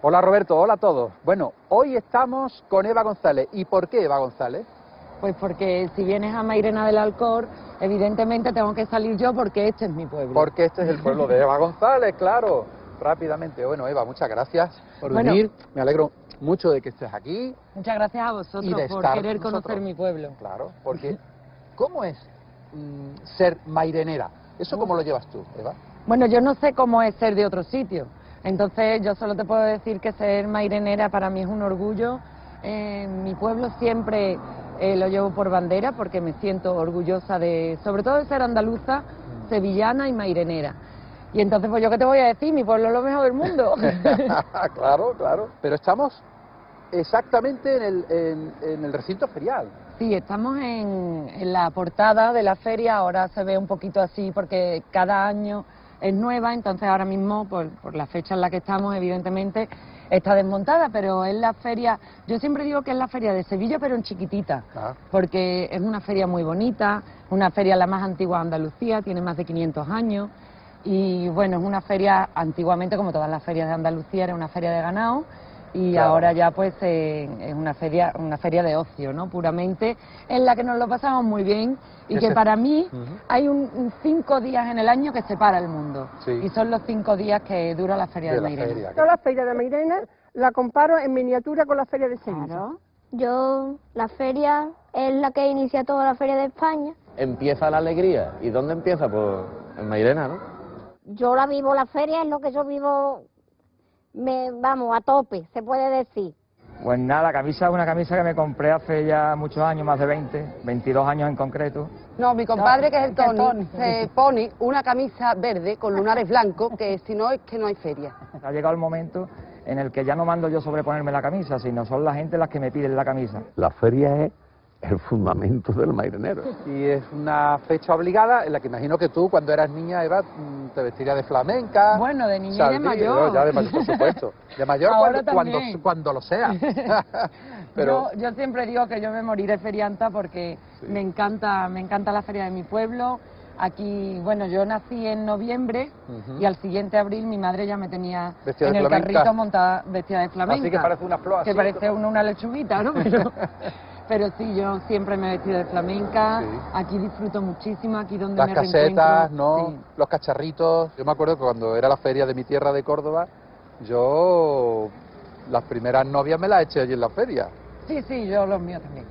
Hola Roberto, hola a todos. Bueno, hoy estamos con Eva González. ¿Y por qué Eva González? Pues porque si vienes a Mairena del Alcor, evidentemente tengo que salir yo porque este es mi pueblo. Porque este es el pueblo de Eva González, claro. Rápidamente. Bueno, Eva, muchas gracias por venir. Me alegro mucho de que estés aquí. Muchas gracias a vosotros por querer conocer mi pueblo. Claro, porque ¿cómo es ser mairenera? ¿Eso cómo lo llevas tú, Eva? Bueno, yo no sé cómo es ser de otro sitio. Entonces yo solo te puedo decir que ser mairenera para mí es un orgullo. Mi pueblo siempre lo llevo por bandera porque me siento orgullosa de, sobre todo de ser andaluza, sevillana y mairenera. Y entonces pues yo qué te voy a decir, mi pueblo es lo mejor del mundo. Claro, claro. Pero estamos exactamente en el recinto ferial. Sí, estamos en la portada de la feria, ahora se ve un poquito así porque cada año es nueva, entonces ahora mismo, por la fecha en la que estamos, evidentemente, está desmontada, pero es la feria, yo siempre digo que es la feria de Sevilla, pero en chiquitita, porque es una feria muy bonita, una feria la más antigua de Andalucía, tiene más de 500 años, y bueno, es una feria, antiguamente, como todas las ferias de Andalucía, era una feria de ganado, y ahora ya pues es una feria de ocio, ¿no? Puramente, en la que nos lo pasamos muy bien y que para mí hay 5 días en el año que separa el mundo. Y son los 5 días que dura la feria de Mairena. Yo la feria de Mairena la comparo en miniatura con la feria de Sevilla. Claro. Yo, la feria es la que inicia toda la feria de España. Empieza la alegría. ¿Y dónde empieza? Pues en Mairena, ¿no? Yo la vivo, la feria es lo que yo vivo, vamos, a tope, se puede decir. Pues nada, la camisa es una camisa que me compré hace ya muchos años, más de 22 años en concreto. No, mi compadre, que es el Tony, se pone una camisa verde con lunares blancos, que si no es que no hay feria. Ha llegado el momento en el que ya no mando yo sobreponerme la camisa, sino son la gente las que me piden la camisa. La feria es el fundamento del mairenero. Y es una fecha obligada en la que imagino que tú, cuando eras niña, Eva, te vestirías de flamenca. Bueno, de niña y de mayor. No, ya de mayor, por supuesto. De mayor cuando lo sea. Pero yo siempre digo que yo me moriré ferianta porque me encanta la feria de mi pueblo. Aquí, bueno, yo nací en noviembre y al siguiente abril mi madre ya me tenía en el carrito montada vestida de flamenca. Así que parece una flor. Que parece una lechuguita, ¿no? Pero sí, yo siempre me he vestido de flamenca, aquí disfruto muchísimo, aquí donde me reencuentro. Las casetas, ¿no? Sí. Los cacharritos. Yo me acuerdo que cuando era la feria de mi tierra de Córdoba, yo las primeras novias me las eché allí en la feria. Sí, yo los míos también.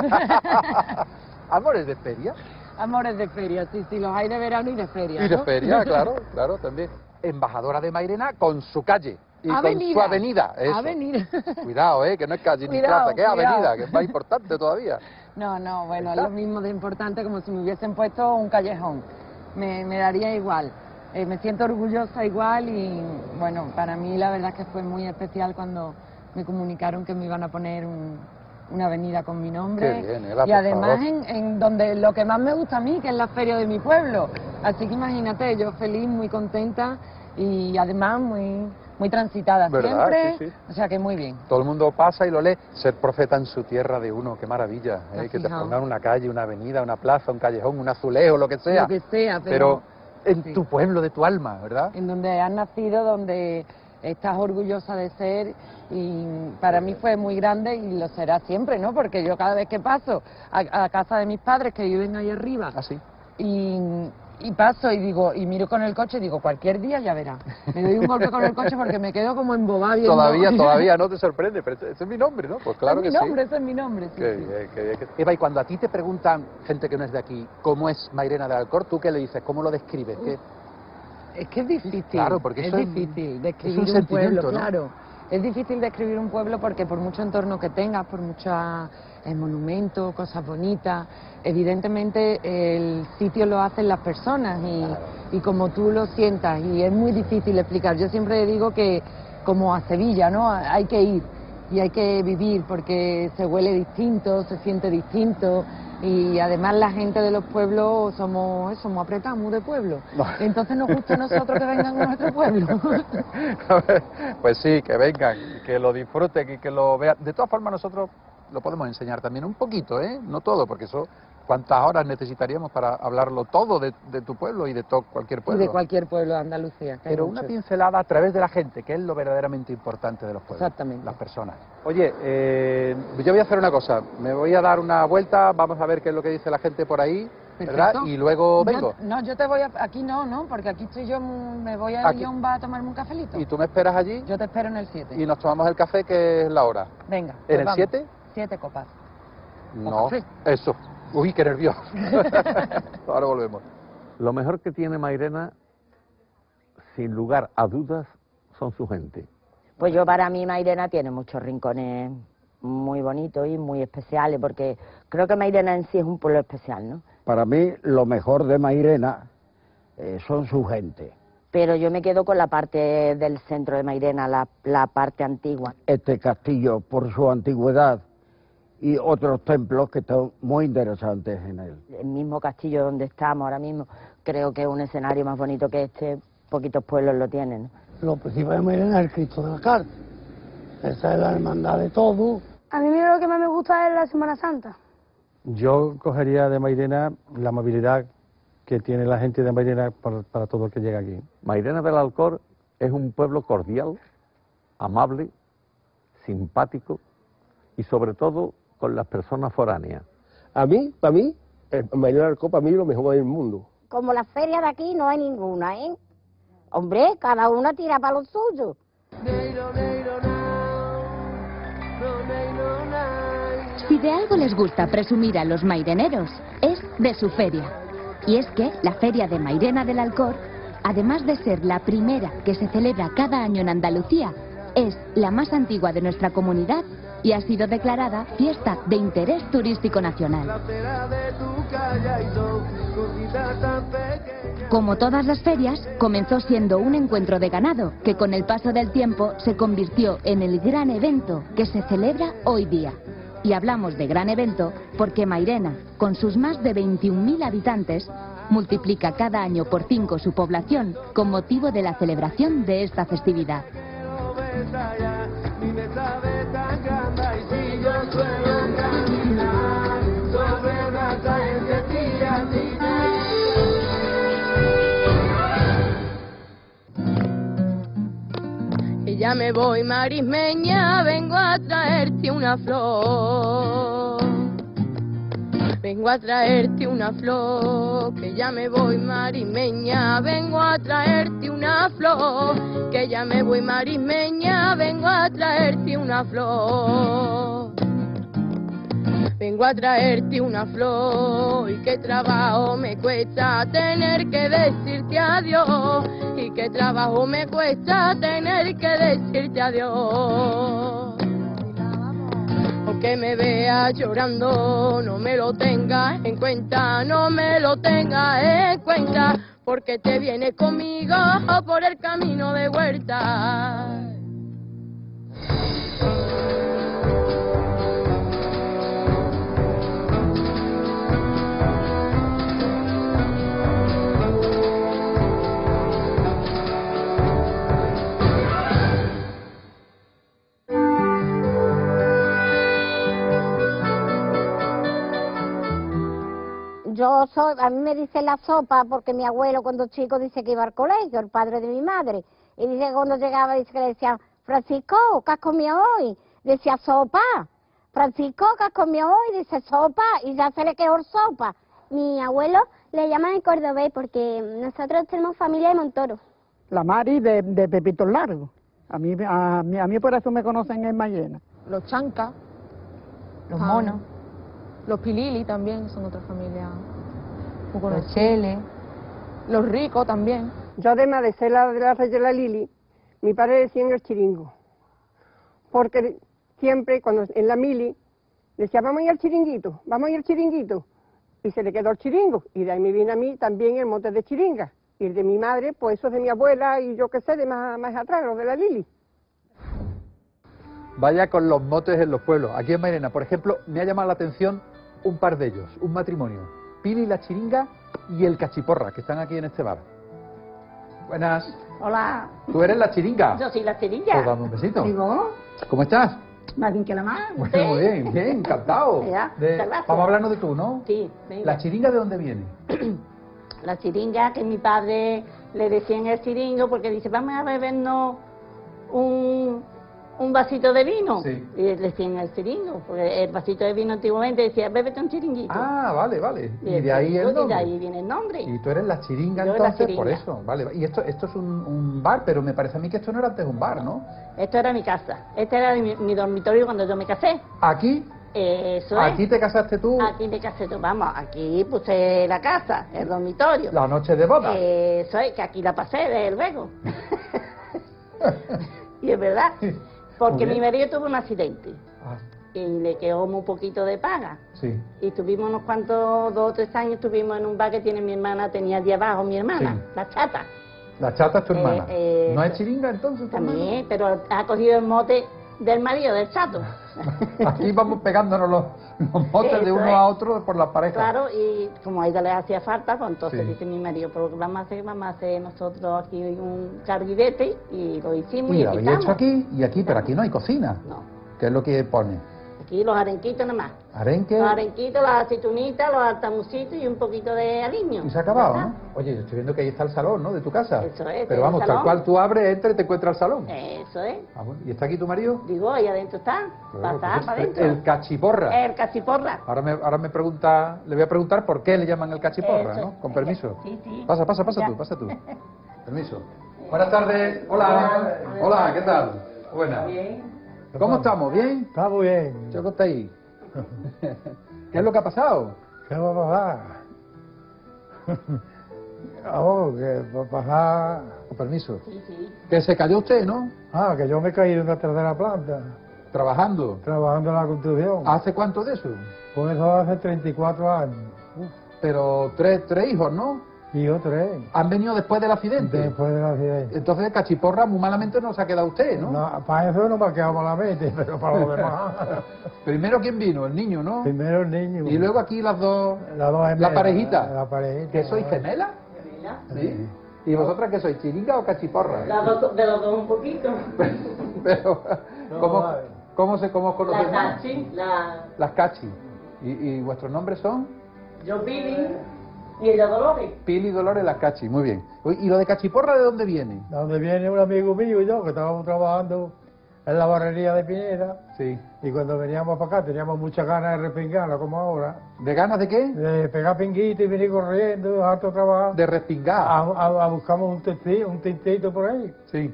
¿Amores de feria? Amores de feria, sí, los hay de verano y de feria. Y de feria, claro, también. Embajadora de Mairena con su calle. Y con su avenida, eso. Avenida. Cuidado, que no es calle ni plaza, que es avenida, que es más importante todavía. No, bueno, es lo mismo de importante como si me hubiesen puesto un callejón. Me daría igual. Me siento orgullosa igual y, bueno, para mí la verdad es que fue muy especial cuando me comunicaron que me iban a poner una avenida con mi nombre. Qué bien, Eva, y además en donde lo que más me gusta a mí, que es la feria de mi pueblo. Así que imagínate, yo feliz, muy contenta y además muy transitada siempre, sí. O sea que muy bien. Todo el mundo pasa y lo lee. Ser profeta en su tierra de uno, qué maravilla, que te pongan una calle, una avenida, una plaza, un callejón, un azulejo, lo que sea. Lo que sea, pero en tu pueblo, de tu alma, ¿verdad? En donde has nacido, donde estás orgullosa de ser, y para mí fue muy grande y lo será siempre, ¿no? Porque yo cada vez que paso a casa de mis padres, que viven ahí arriba, y paso y digo, y miro con el coche y digo, cualquier día ya verás. Me doy un golpe con el coche porque me quedo como embobada viendo. Todavía no te sorprende, pero ese es mi nombre, ¿no? Pues claro que sí. Ese es mi nombre, sí. Eva, y cuando a ti te preguntan, gente que no es de aquí, ¿cómo es Mairena del Alcor? ¿Tú qué le dices? ¿Cómo lo describes? Es que es difícil. Claro, porque es difícil describir un pueblo, ¿no? Claro. Es difícil describir un pueblo porque por mucho entorno que tengas, por muchos monumentos, cosas bonitas, evidentemente el sitio lo hacen las personas y como tú lo sientas, y es muy difícil explicar. Yo siempre digo que como a Sevilla, ¿no? Hay que ir y hay que vivir porque se huele distinto, se siente distinto. Y además la gente de los pueblos somos apretados, muy de pueblo. Entonces nos gusta a nosotros que vengan a nuestro pueblo. Pues sí, que vengan, que lo disfruten y que lo vean. De todas formas nosotros lo podemos enseñar también un poquito, no todo, porque eso ¿Cuántas horas necesitaríamos para hablarlo todo de tu pueblo y de cualquier Y pueblo? de cualquier pueblo de Andalucía. que hay Pero una muchos. pincelada a través de la gente, que es lo verdaderamente importante de los pueblos. Exactamente. Las personas. Oye, yo voy a hacer una cosa. Me voy a dar una vuelta, vamos a ver qué es lo que dice la gente por ahí, ¿verdad? Perfecto. Y luego vengo. Yo te voy a... Aquí no, porque aquí estoy yo, me voy a Aquí. ir a un bar a tomarme un cafelito. Y tú me esperas allí Yo te espero en el 7. y nos tomamos el café, que es la hora. Venga. ¿En pues el vamos. 7? 7 copas. No, café. eso. Uy, qué nervioso. Ahora volvemos. Lo mejor que tiene Mairena, sin lugar a dudas, son su gente. Pues yo, para mí, Mairena tiene muchos rincones muy bonitos y muy especiales, porque creo que Mairena en sí es un pueblo especial, ¿no? Para mí, lo mejor de Mairena son su gente. Pero yo me quedo con la parte del centro de Mairena, la parte antigua. Este castillo, por su antigüedad, y otros templos que están muy interesantes en él. El mismo castillo donde estamos ahora mismo, creo que es un escenario más bonito que este, poquitos pueblos lo tienen, ¿no? Lo principal de Mairena es el Cristo de la Carta. Esa es la hermandad de todo. A mí lo que más me gusta es la Semana Santa. Yo cogería de Mairena la movilidad que tiene la gente de Mairena para todo el que llega aquí. Mairena del Alcor es un pueblo cordial, amable, simpático y sobre todo con las personas foráneas. Para mí, Mairena del Alcor, para mí, lo mejor del mundo. Como la feria de aquí no hay ninguna, ¿eh? Hombre, cada una tira para lo suyo. Si de algo les gusta presumir a los maireneros, es de su feria. Y es que la Feria de Mairena del Alcor, además de ser la primera que se celebra cada año en Andalucía, es la más antigua de nuestra comunidad y ha sido declarada fiesta de interés turístico nacional. Como todas las ferias, comenzó siendo un encuentro de ganado que con el paso del tiempo se convirtió en el gran evento que se celebra hoy día. Y hablamos de gran evento porque Mairena, con sus más de 21.000 habitantes, multiplica cada año por 5 su población con motivo de la celebración de esta festividad. Que ya me voy, marismeña, vengo a traerte una flor. Vengo a traerte una flor, que ya me voy, marismeña, vengo a traerte una flor, que ya me voy, marismeña, vengo a traerte una flor. Vengo a traerte una flor y qué trabajo me cuesta tener que decirte adiós, y qué trabajo me cuesta tener que decirte adiós. Que me veas llorando, no me lo tengas en cuenta, no me lo tengas en cuenta, porque te vienes conmigo por el camino de Huerta. A mí me dice la sopa porque mi abuelo cuando chico dice que iba al colegio, el padre de mi madre, y dice que cuando llegaba dice que le decía, Francisco, ¿qué has comido hoy? Decía sopa. Francisco, ¿qué has comido hoy? Dice sopa, y ya se le quedó sopa. Mi abuelo le llaman el cordobés porque nosotros tenemos familia de Montoro. La Mari de Pepitos Largos. A mí por eso me conocen en Mairena. Los chancas, los monos, los pilili también son otra familia. Los cheles, los ricos también. Yo además de ser la de la Rey de la Lili, mi padre decía en el chiringo. Porque siempre cuando en la mili decía, vamos a ir al chiringuito, vamos a ir al chiringuito. Y se le quedó el chiringo. Y de ahí me viene a mí también el mote de chiringa. Y el de mi madre, pues eso es de mi abuela y yo qué sé, de más atrás, los de la Lili. Vaya con los motes en los pueblos. Aquí en Mairena, por ejemplo, me ha llamado la atención un par de ellos, un matrimonio. Pili la Chiringa y el Cachiporra, que están aquí en este bar. Buenas. Hola. ¿Tú eres la Chiringa? Yo soy la Chiringa. Pues dame un besito. ¿Digo? ¿Cómo estás? Más bien que la más. Bueno, muy bien, bien, encantado. Ya, De- muchas gracias. vamos a hablarnos de tú, ¿no? Sí, venga. ¿La chiringa de dónde viene? La chiringa, que mi padre le decían el chiringo, porque dice, vamos a bebernos un vasito de vino. Sí. Y le decían el chiringo, porque el vasito de vino antiguamente decía, bébete un chiringuito. Ah, vale, vale. Y Y el de ahí chiringo, el nombre. y de ahí viene el nombre. Y tú eres la chiringa Yo la entonces, por chiringa. eso, vale. Y esto es un bar, pero me parece a mí que esto no era antes un bar, ¿no? Esto era mi casa. Este era mi dormitorio cuando yo me casé. Aquí, Eso es. aquí te casaste tú, Aquí me casé yo. Vamos, aquí puse la casa, el dormitorio. la noche de boda. Eso es, que aquí la pasé, desde luego. Y es verdad. Porque Muy mi bien. marido tuvo un accidente Ah, y le quedó muy poquito de paga. sí. Y tuvimos unos cuantos, 2 o 3 años, estuvimos en un bar que tiene mi hermana, tenía allí abajo mi hermana, Sí. la chata. La chata es tu hermana. ¿No es eso. chiringa entonces tu También, pero ha cogido el mote del marido, del chato. hermana? Aquí vamos pegándonos los motes de Eso uno es. a otro por las parejas. Claro, y como a ella le hacía falta, pues entonces Sí. dice mi marido, pero vamos a hacer nosotros aquí un carguidete, y lo hicimos Y y lo aquí habéis hecho estamos. aquí y aquí, pero aquí no hay cocina. No. ¿Qué es lo que pone? Aquí los arenquitos nada más. Arenque. Los arenquitos, las aceitunitas, los altamucitos y un poquito de aliño. Y se ha acabado, ¿no? Oye, yo estoy viendo que ahí está el salón, ¿no? De tu casa. Eso es, Pero el vamos, tal salón. cual tú abres, entras y te encuentras el salón. Eso es. Ah, bueno. ¿Y está aquí tu marido? Digo, ahí adentro está. Bueno, Para pues para adentro. el cachiporra. El cachiporra. Ahora me pregunta, le voy a preguntar por qué le llaman el cachiporra, Eso. ¿no? Con permiso. Sí, sí. Pasa Ya. tú, pasa tú. Permiso. Buenas tardes. Hola. Hola, ¿qué tal? Buenas. ¿Cómo estamos? ¿Bien? Está muy bien. ¿Qué está ahí? ¿Qué es lo que ha pasado? ¿Qué va a pasar? Que va a pasar... Con permiso. Sí, sí. Que se cayó usted, ¿no? Ah, que yo me caí de una tercera planta, Trabajando. trabajando en la construcción. ¿Hace cuánto de eso? Por eso hace 34 años. Pero tres hijos, ¿no? Y yo 3. ¿Han venido después del accidente? Después del accidente. Entonces, cachiporra, muy malamente no se ha quedado usted, ¿no? No, para eso no me ha quedado malamente, pero para lo demás. Primero, ¿quién vino? El niño, ¿no? Primero el niño. Y luego aquí las dos... Las dos la gemelas, parejita. La parejita. ¿Que sois gemelas? ¿Sí? ¿Y vosotras qué sois, chiringa o cachiporra? De los dos un poquito. Pero, ¿cómo, vale. cómo os conocéis? La cachi, Las cachi. ¿Y vuestros nombres son? yo Pili y ella Dolores. Pili y Dolores las cachi, muy bien. Oye, ¿y lo de cachiporra de dónde viene? De donde viene un amigo mío y yo, que estábamos trabajando en la barrería de Pineda, Sí. y cuando veníamos para acá teníamos muchas ganas de repingarla, como ahora, ¿De ganas de qué? de pegar pinguitos y venir corriendo, harto trabajo, De respingar. a buscamos un tintito por ahí. Sí.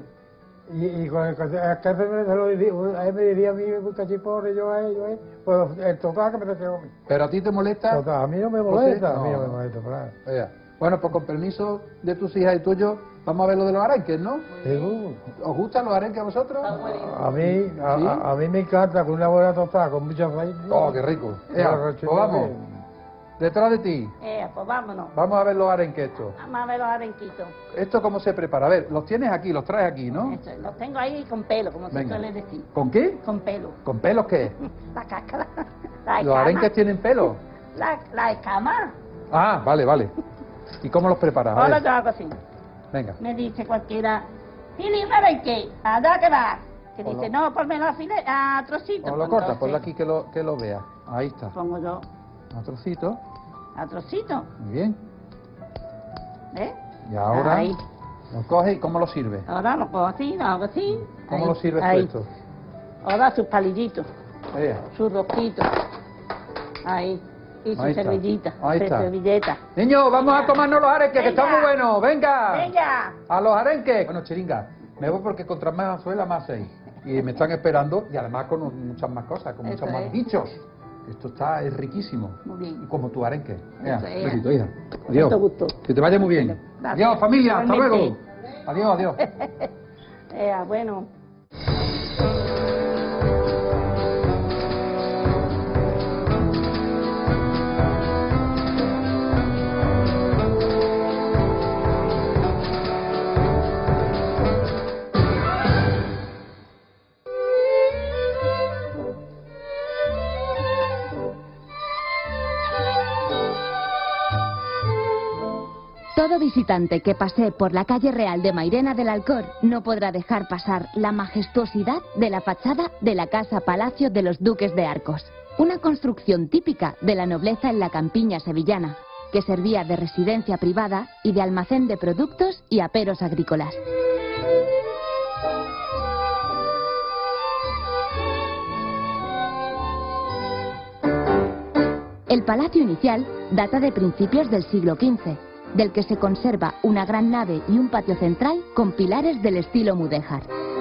Y con el jefe se lo decía, a él me decía a mí, cachiporra, y yo a él, pues el total que me refiero a mí. ¿Pero a ti te molesta? Total, a mí no me José, molesta, a mí no. no me molesta, claro. Oiga, bueno, pues con permiso de tus hijas y tuyos, vamos a ver lo de los arenques, ¿no? Seguro. ¿Os gustan los arenques a vosotros? A mí, a mí me encanta con una buena tostada, con mucha aceite. Oh, qué rico. Ea, pues vamos, detrás de ti. Pues vámonos. Vamos a ver los arenques estos. Vamos a ver los arenquitos. ¿Esto cómo se prepara? A ver, los tienes aquí, los traes aquí, ¿no? Eso, los tengo ahí con pelo, como se Venga. suele decir. ¿Con qué? Con pelo. ¿Con pelos qué? La cáscara. La ¿Los escama. arenques tienen pelo? La escama. Ah, vale, vale. ¿Y cómo los preparas? A Ahora ver, yo hago así. venga. Me dice cualquiera, ¿tiene un arenque? ¿A dónde va? Que O dice, lo- no, ponmelo a trocitos. O lo cortas, ponlo aquí que lo vea. Ahí está. Pongo yo A trocito. a trocitos. Muy bien. ¿Ves? Y ahora Ahí. lo coges y ¿cómo lo sirves? Ahora lo pongo así, lo hago así. ¿Cómo ahí, lo sirves tú ahí. esto? Ahora sus palillitos, Vea. sus rosquitos. Ahí. Y su Ahí está. servillita. Ahí su está. servilleta. Niños, vamos a tomarnos los arenques, que Venga. están muy buenos. ¡Venga! ¡Venga! ¡A los arenques! Bueno, chiringa, me voy porque contra más suela, más seis. Y me están esperando, y además con muchas más cosas, con Eso muchos más es. dichos. Esto es riquísimo. Muy bien. Y como tu arenque. Venga, Eso es. besito, hija. Adiós. Mucho gusto. Que te vaya muy bien. Gracias. Adiós, familia. Hasta luego. Igualmente. Adiós, adiós. Bueno. Todo visitante que pase por la calle real de Mairena del Alcor no podrá dejar pasar la majestuosidad de la fachada de la Casa Palacio de los Duques de Arcos. Una construcción típica de la nobleza en la campiña sevillana, que servía de residencia privada y de almacén de productos y aperos agrícolas. El palacio inicial data de principios del siglo XV, del que se conserva una gran nave y un patio central con pilares del estilo mudéjar.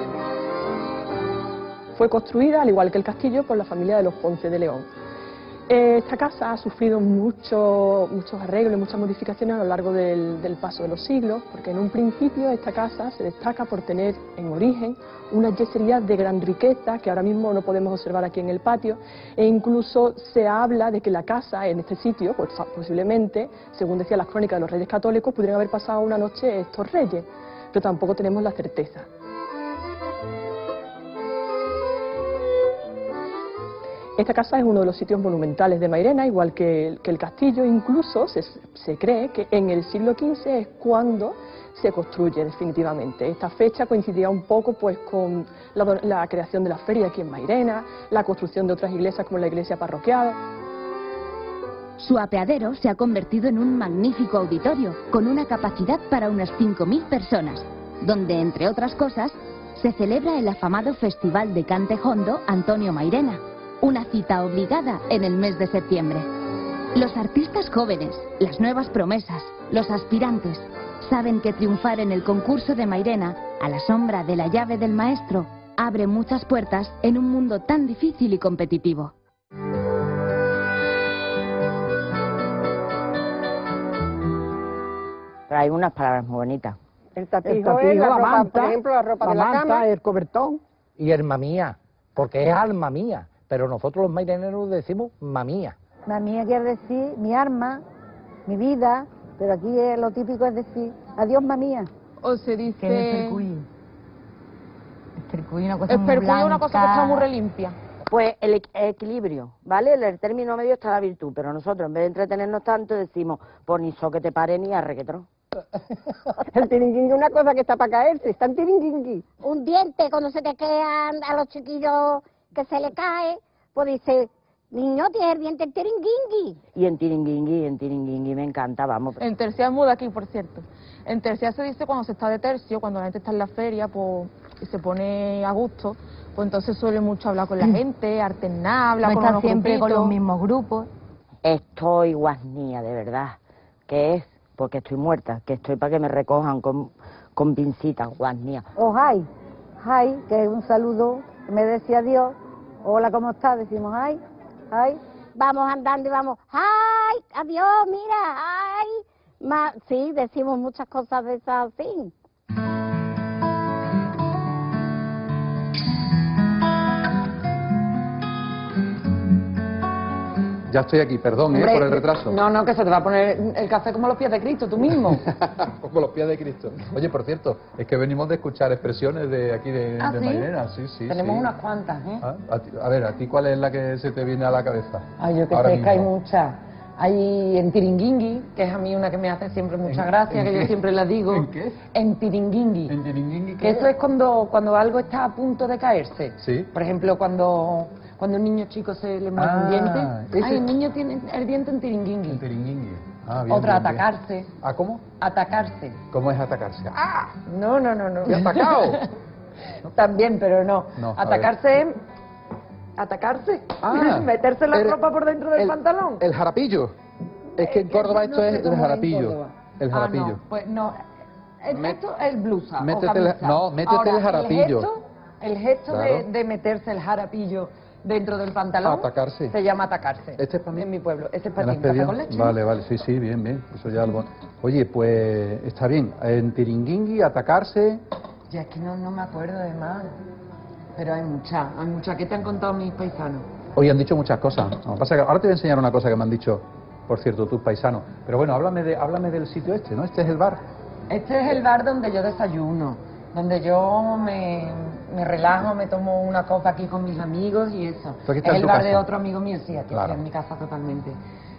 Fue construida, al igual que el castillo, por la familia de los Ponce de León. Esta casa ha sufrido muchos arreglos y muchas modificaciones a lo largo del paso de los siglos, porque en un principio esta casa se destaca por tener en origen una yesería de gran riqueza que ahora mismo no podemos observar aquí en el patio, e incluso se habla de que la casa en este sitio, pues posiblemente, según decían las crónicas de los reyes católicos, pudieran haber pasado una noche estos reyes, pero tampoco tenemos la certeza. Esta casa es uno de los sitios monumentales de Mairena, igual que el castillo. Incluso se cree que en el siglo XV es cuando se construye definitivamente. Esta fecha coincidía un poco pues con la creación de la feria aquí en Mairena, la construcción de otras iglesias como la iglesia parroquial. Su apeadero se ha convertido en un magnífico auditorio, con una capacidad para unas 5.000 personas, donde, entre otras cosas, se celebra el afamado Festival de Cante Jondo Antonio Mairena, una cita obligada en el mes de septiembre. Los artistas jóvenes, las nuevas promesas, los aspirantes, saben que triunfar en el concurso de Mairena, a la sombra de la llave del maestro, abre muchas puertas en un mundo tan difícil y competitivo. Pero hay unas palabras muy bonitas. El tapijo es la ropa, manta, por ejemplo, la ropa de la manta, cama. el cobertón y el mamía, porque es alma mía. Pero nosotros los maireneros decimos mamía. Mamía quiere decir mi arma, mi vida, pero aquí lo típico es decir adiós mamía. O se dice... ¿Qué es espercuí? Espercuí, una cosa muy Espercuí es blanca. una cosa que está muy relimpia. Pues el equilibrio, ¿vale? El término medio está la virtud, pero nosotros en vez de entretenernos tanto decimos, pues ni so que te pare ni arrequetro. El tiringuingui es una cosa que está para caerse, está en tiringuingui. Un diente cuando se te quedan a los chiquillos que se le cae, pues dice, niño, tienes el diente en tiringuingui. Y en tiringuingui me encanta, vamos. En tercia muda aquí, por cierto. En tercia se dice cuando se está de tercio, cuando la gente está en la feria, pues, y se pone a gusto, pues entonces suele mucho hablar con la gente, alternar, hablar con está unos siempre con grupitos. los mismos grupos. Estoy guasnía, de verdad. ¿Qué es? Porque estoy muerta, que estoy para que me recojan con pincitas, guasnía. O hi, que es un saludo, me decía Dios. Hola, ¿cómo estás? Decimos hi. Vamos andando y vamos, ¡ay! Adiós, mira, ¡ay! Sí, decimos muchas cosas de esas así. Ya estoy aquí, perdón, Hombre, por el retraso. No, que se te va a poner el café como los pies de Cristo, tú mismo. Como los pies de Cristo. Oye, por cierto, es que venimos de escuchar expresiones de aquí de ¿Ah, sí? Mairena. Sí, sí, Tenemos sí. unas cuantas, ¿eh? A ver, ¿a ti cuál es la que se te viene a la cabeza? Ay, yo que ahora sé, que hay mismo? muchas. Hay en tiringuingui, que es a mí una que me hace siempre mucha gracia, ¿en que qué? yo siempre la digo. ¿En qué? En tiringuingui. ¿En tiringuingui Que qué eso es cuando algo está a punto de caerse. Sí. Por ejemplo, cuando un niño chico se le mueve un diente. ese- Ay, el niño tiene el diente en tiringuingui. En tiringuingui. Ah, bien, Otra, bien, bien. atacarse. ¿Ah, cómo? Atacarse. ¿Cómo es atacarse? ¡Ah! No. ¿Y atacado? También, pero no. No, a Atacarse es... Atacarse. Ah, Meterse la el- ropa por dentro del pantalón. El jarapillo. Es que en Córdoba esto no sé es el cómo es en jarapillo. Córdoba. El jarapillo. No, pues no. Esto es blusa Métete o camisa. métete el jarapillo. El gesto Claro. de meterse el jarapillo dentro del pantalón Atacarse. se llama atacarse. ¿Este es para mí? En mi pueblo. Este es ¿Me para lo ti. has ¿Café pedido? con leche? Vale, sí, bien. Eso ya algo. Oye, pues está bien. En tiringuingui, atacarse. Ya es que no me acuerdo de más. Pero hay muchas. ¿Qué te han contado mis paisanos? Hoy han dicho muchas cosas. Lo que pasa es que ahora te voy a enseñar una cosa que me han dicho, por cierto, tus paisanos. Pero bueno, háblame del sitio este, ¿no? Este es el bar. Este es el bar donde yo desayuno, donde yo me relajo, me tomo una copa aquí con mis amigos y eso. Tú aquí estás Es en el tu bar de casa. otro amigo mío, sí, aquí Claro. estoy en mi casa totalmente.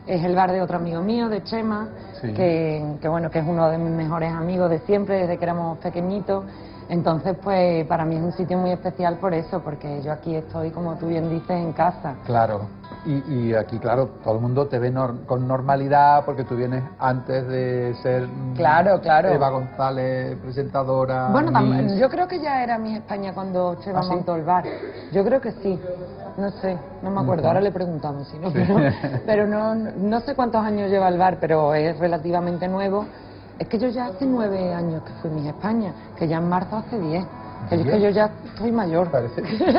es el bar de otro amigo mío, de Chema, Sí. que bueno, que es uno de mis mejores amigos de siempre, desde que éramos pequeñitos. Entonces, pues para mí es un sitio muy especial por eso, porque yo aquí estoy, como tú bien dices, en casa. Claro. Y aquí, claro, todo el mundo te ve con normalidad porque tú vienes antes de ser Claro, claro. Eva González, presentadora. Bueno, Miss. yo creo que ya era Miss España cuando Chema ¿Ah, sí? montó el bar. Yo creo que sí. No sé, no me acuerdo. Ujú. Ahora le preguntamos, si no, Sí. pero no sé cuántos años lleva el bar, pero es relativamente nuevo. Es que yo ya hace 9 años que fui Miss España, que ya en marzo hace 10. Que es que yo ya estoy mayor. Parece.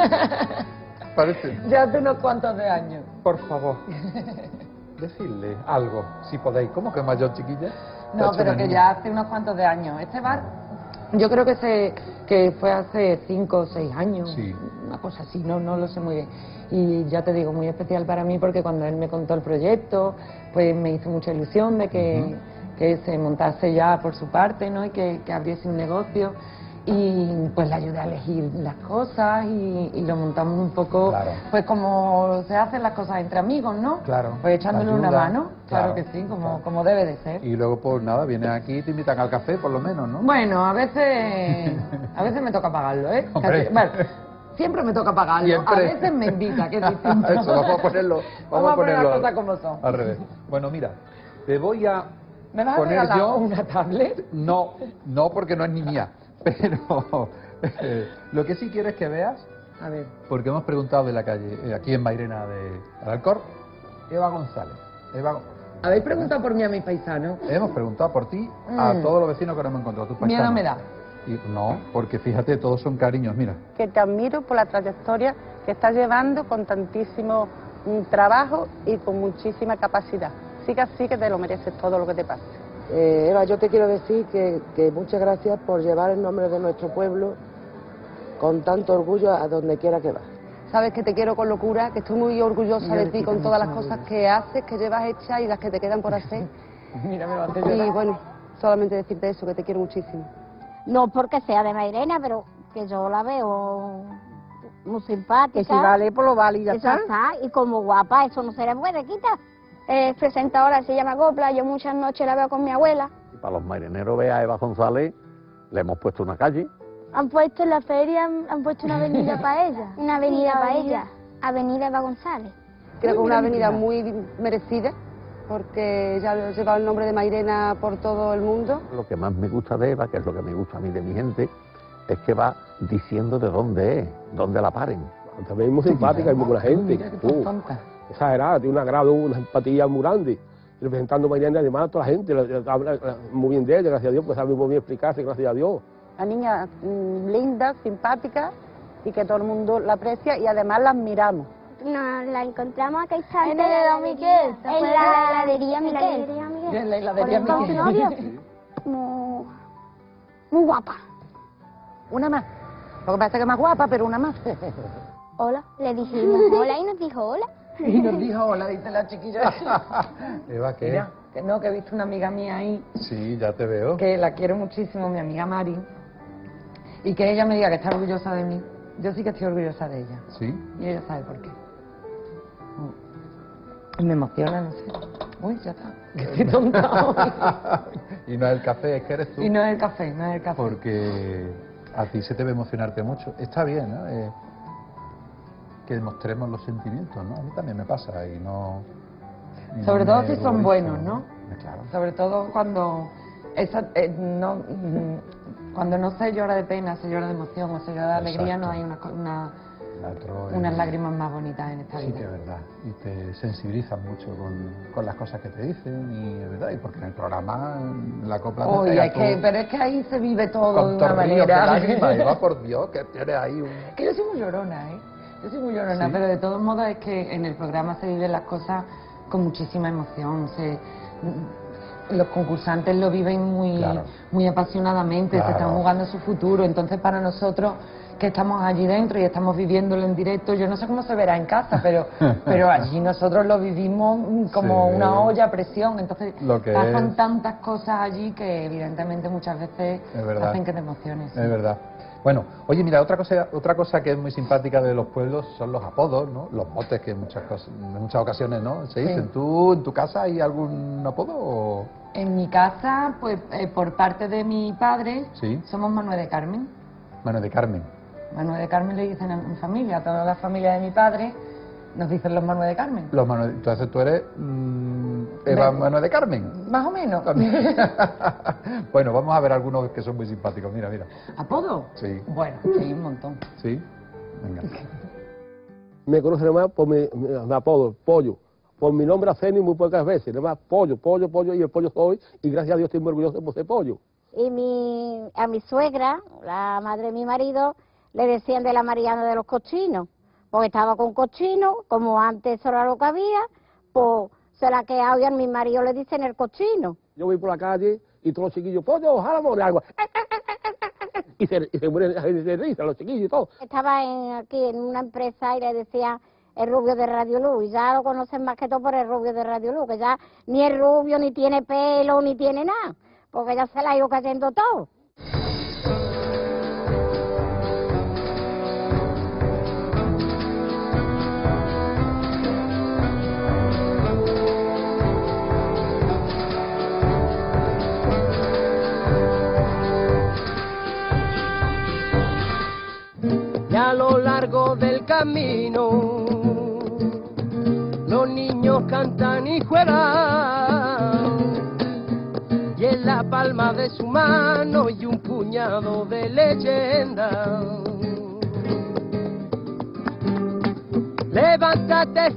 Parece. Ya hace unos cuantos de años. Por favor, decirle algo, si podéis. ¿Cómo que mayor, chiquilla? No, Te ha hecho pero una que niña. ya hace unos cuantos de años. Este bar, yo creo que fue hace 5 o 6 años, Sí. una cosa así, no lo sé muy bien. Y ya te digo, muy especial para mí porque cuando él me contó el proyecto, pues me hizo mucha ilusión de que se montase ya por su parte, ¿no? Y que abriese un negocio. Y pues le ayudé a elegir las cosas y lo montamos un poco, Claro. pues como se hacen las cosas entre amigos, ¿no? Claro. Pues echándole una Ayuda, mano, claro que sí, como debe de ser. Y luego, pues nada, vienes aquí y te invitan al café, por lo menos, ¿no? Bueno, a veces me toca pagarlo, ¿eh? Hombre. Casi- bueno, siempre me toca pagarlo, Siempre. a veces me invita, que es distinto. Eso, vamos a ponerlo. Vamos a poner las ponerlo cosas como son. al revés. Bueno, mira, te voy a ¿Me vas a poner regalar yo una tablet? No, porque no es ni mía. Pero lo que sí quiero es que veas, A ver. porque hemos preguntado de la calle, aquí en Mairena de Alarcor, Eva González. ¿Habéis preguntado por mí a mis paisanos? Hemos preguntado por ti a Mm. todos los vecinos que nos hemos encontrado. Tus Miedo paisanos. me da. Y no, porque fíjate, todos son cariños, mira. Que te admiro por la trayectoria que estás llevando con tantísimo trabajo y con muchísima capacidad. Sigue así, que te lo mereces todo lo que te pase. Eva, yo te quiero decir que muchas gracias por llevar el nombre de nuestro pueblo con tanto orgullo a donde quiera que vas. Sabes que te quiero con locura, que estoy muy orgullosa de ti con todas las cosas que haces, que llevas hechas y las que te quedan por hacer. Mira, me va a hacer Y llorar. bueno, solamente decirte eso, que te quiero muchísimo. No porque sea de Mairena, pero que yo la veo muy simpática. Que si vale, pues lo vale y ya Eso está. y como guapa, eso no se le puede quitar. Presentadora, se llama Copla, yo muchas noches la veo con mi abuela. Y para los marineros, ve a Eva González, le hemos puesto una calle. Han puesto en la feria, han puesto una avenida para ella. Una avenida para ella, Avenida Eva González. Creo que es una avenida muy merecida, porque ya lo lleva el nombre de Mairena por todo el mundo. Lo que más me gusta de Eva, que es lo que me gusta a mí de mi gente, es que va diciendo de dónde es, dónde la paren. También es muy simpática y muy buena gente. Mira que tú tonta. Exagerada, tiene un agrado, una empatía muy grande. Representando a Mairena, además a toda la gente, habla muy bien de ella, gracias a Dios, pues sabe muy bien explicarse, gracias a Dios. Una niña linda, simpática y que todo el mundo la aprecia y además la admiramos. Nos la encontramos acá instante En el Don Miquel, ¿se en acuerda la de la heladería Miquel. En la heladería Con Miquel. su novio. Muy guapa. Una más. Lo que pasa es que es más guapa, pero una más. Hola. Le dijimos hola y nos dijo hola. Y nos dijo hola, dice la chiquilla. Eva, ¿qué? Mira, que no, que he visto una amiga mía ahí, Sí, ya te veo. que la quiero muchísimo, mi amiga Mari, y que ella me diga que está orgullosa de mí. Yo sí que estoy orgullosa de ella. Sí. Y ella sabe por qué. Y me emociona, no sé. Uy, ya está. Que estoy tonta hoy. Y no es el café, es que eres tú. Y no es el café, no es el café. Porque a ti se te ve emocionarte mucho. Está bien, ¿no? Que demostremos los sentimientos, ¿no? A mí también me pasa y no... Sobre no todo me si son ruborizo, buenos, ¿no? Claro. Sobre todo cuando cuando no se llora de pena, se llora de emoción o se llora de alegría, Exacto. no hay unas lágrimas más bonitas en esta Sí, vida. que es verdad. Y te sensibilizas mucho con las cosas que te dicen y es verdad. Y porque en el programa, en la copla... te Uy, pegas tú pero es que ahí se vive todo con de una tornillos de manera. lágrimas, Eva, por Dios, que tienes ahí un... Que yo soy muy llorona, ¿eh? Yo soy muy llorona, Sí. pero de todos modos es que en el programa se viven las cosas con muchísima emoción. Los concursantes lo viven muy, Claro. muy apasionadamente, se Claro. están jugando su futuro. Entonces, para nosotros, que estamos allí dentro y estamos viviéndolo en directo. Yo no sé cómo se verá en casa, pero allí nosotros lo vivimos como una olla a presión. Entonces pasan tantas cosas allí que evidentemente muchas veces hacen que te emociones. Es verdad. Bueno, oye, mira, otra cosa que es muy simpática de los pueblos son los apodos, ¿no? Los motes que en muchas ocasiones, ¿no? Se dicen. ¿Tú en tu casa hay algún apodo o...? En mi casa, pues por parte de mi padre, somos Manuel de Carmen. Manuel de Carmen. Manuel de Carmen le dicen en mi familia, a toda la familia de mi padre nos dicen los Manuel de Carmen. Entonces tú eres Eva Manuel de Carmen. Más o menos. Bueno, vamos a ver algunos que son muy simpáticos. Mira, mira. ¿Apodo? Sí. Bueno, hay un montón. Sí. Venga. Me conocen más por mi apodo, Pollo. Por mi nombre Arsenio muy pocas veces. Además, Pollo, y el pollo soy. Y gracias a Dios estoy muy orgulloso por ser pollo. Y a mi suegra, la madre de mi marido, le decían de la Mariana de los cochinos. Porque estaba con cochino, como antes eso era lo que había, pues se la que oigan, mi marido le dicen el cochino. Yo voy por la calle y todos los chiquillos, pollo, jálamo, algo. Y se mueren de risa los chiquillos y todo. Estaba aquí en una empresa y le decía el rubio de Radio Luz, y ya lo conocen más que todo por el rubio de Radio Luz, que ya ni es rubio, ni tiene pelo, ni tiene nada, porque ya se la ha ido cayendo todo. Y a lo largo del camino los niños cantan y juegan, y en la palma de su mano y un puñado de leyendas. Levántate,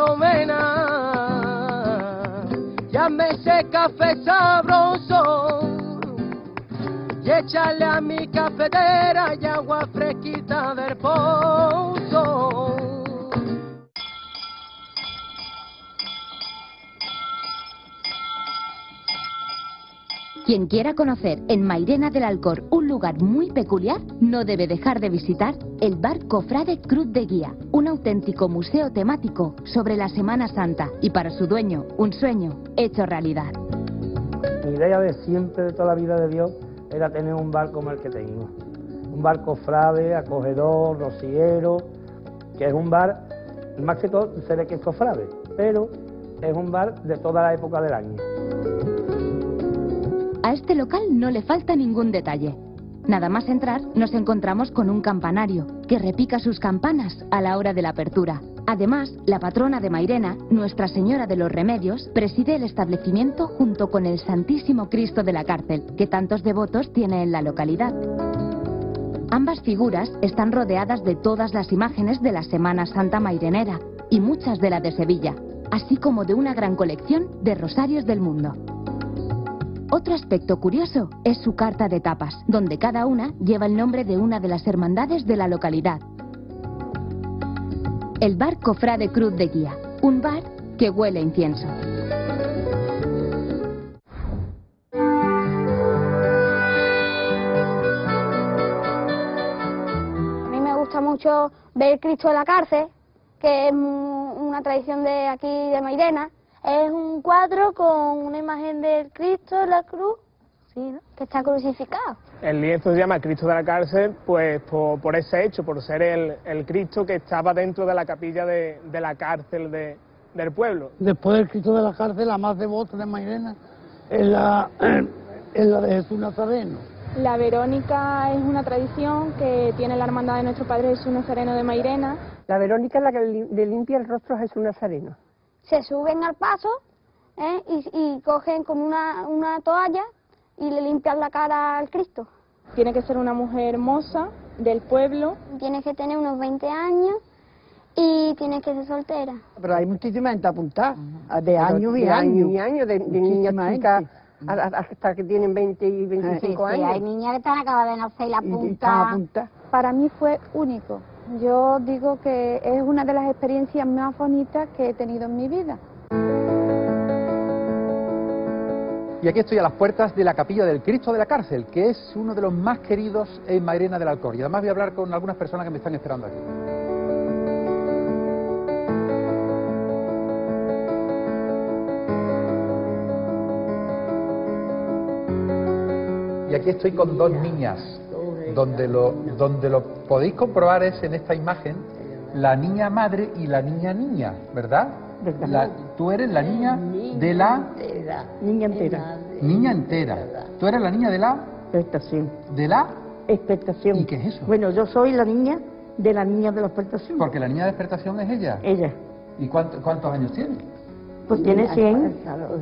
Filomena, llame ese café sabroso y échale a mi cafetera y agua fresquita del pozo. Quien quiera conocer en Mairena del Alcor un lugar muy peculiar, no debe dejar de visitar el Bar Cofrade Cruz de Guía, un auténtico museo temático sobre la Semana Santa y para su dueño, un sueño hecho realidad. Mi idea de siempre, de toda la vida de Dios, era tener un bar como el que tengo. Un bar cofrade, acogedor, rociero, que es un bar, más que todo, se ve que es cofrade, pero es un bar de toda la época del año. A este local no le falta ningún detalle. Nada más entrar, nos encontramos con un campanario, que repica sus campanas a la hora de la apertura. Además, la patrona de Mairena, Nuestra Señora de los Remedios, preside el establecimiento junto con el Santísimo Cristo de la Cárcel, que tantos devotos tiene en la localidad. Ambas figuras están rodeadas de todas las imágenes de la Semana Santa mairenera, y muchas de la de Sevilla, así como de una gran colección de rosarios del mundo. Otro aspecto curioso es su carta de tapas, donde cada una lleva el nombre de una de las hermandades de la localidad. El Bar Cofrade Cruz de Guía, un bar que huele a incienso. A mí me gusta mucho ver el Cristo de la Cárcel, que es una tradición de aquí de Mairena. Es un cuadro con una imagen del Cristo en la cruz, sí, ¿no? Que está crucificado. El lienzo se llama Cristo de la Cárcel, pues por ese hecho, por ser el Cristo que estaba dentro de la capilla de la cárcel del pueblo. Después del Cristo de la Cárcel, la más devota de Mairena es la de Jesús Nazareno. La Verónica es una tradición que tiene la hermandad de nuestro Padre Jesús Nazareno de Mairena. La Verónica es la que le limpia el rostro a Jesús Nazareno. Se suben al paso y cogen con una toalla y le limpian la cara al Cristo. Tiene que ser una mujer hermosa, del pueblo. Tiene que tener unos 20 años y tiene que ser soltera. Pero hay muchísima gente apuntada, de años y años. De niñas chicas hasta que tienen 20 y 25 años. Sí, hay niñas que están acabadas de nacer y la apuntan. Para mí fue único. Yo digo que es una de las experiencias más bonitas que he tenido en mi vida. Y aquí estoy a las puertas de la capilla del Cristo de la Cárcel, que es uno de los más queridos en Mairena del Alcor. Y además voy a hablar con algunas personas que me están esperando aquí. Y aquí estoy con dos niñas, donde lo podéis comprobar es en esta imagen, la niña madre y la niña niña, ¿verdad? Tú eres la niña de la... Niña entera. Niña entera. Tú eres la niña de la... Expectación. ¿De la...? Expectación. ¿Y qué es eso? Bueno, yo soy la niña de la expectación. Porque la niña de expectación es ella. Ella. ¿Y cuántos años tiene? Pues tiene 100.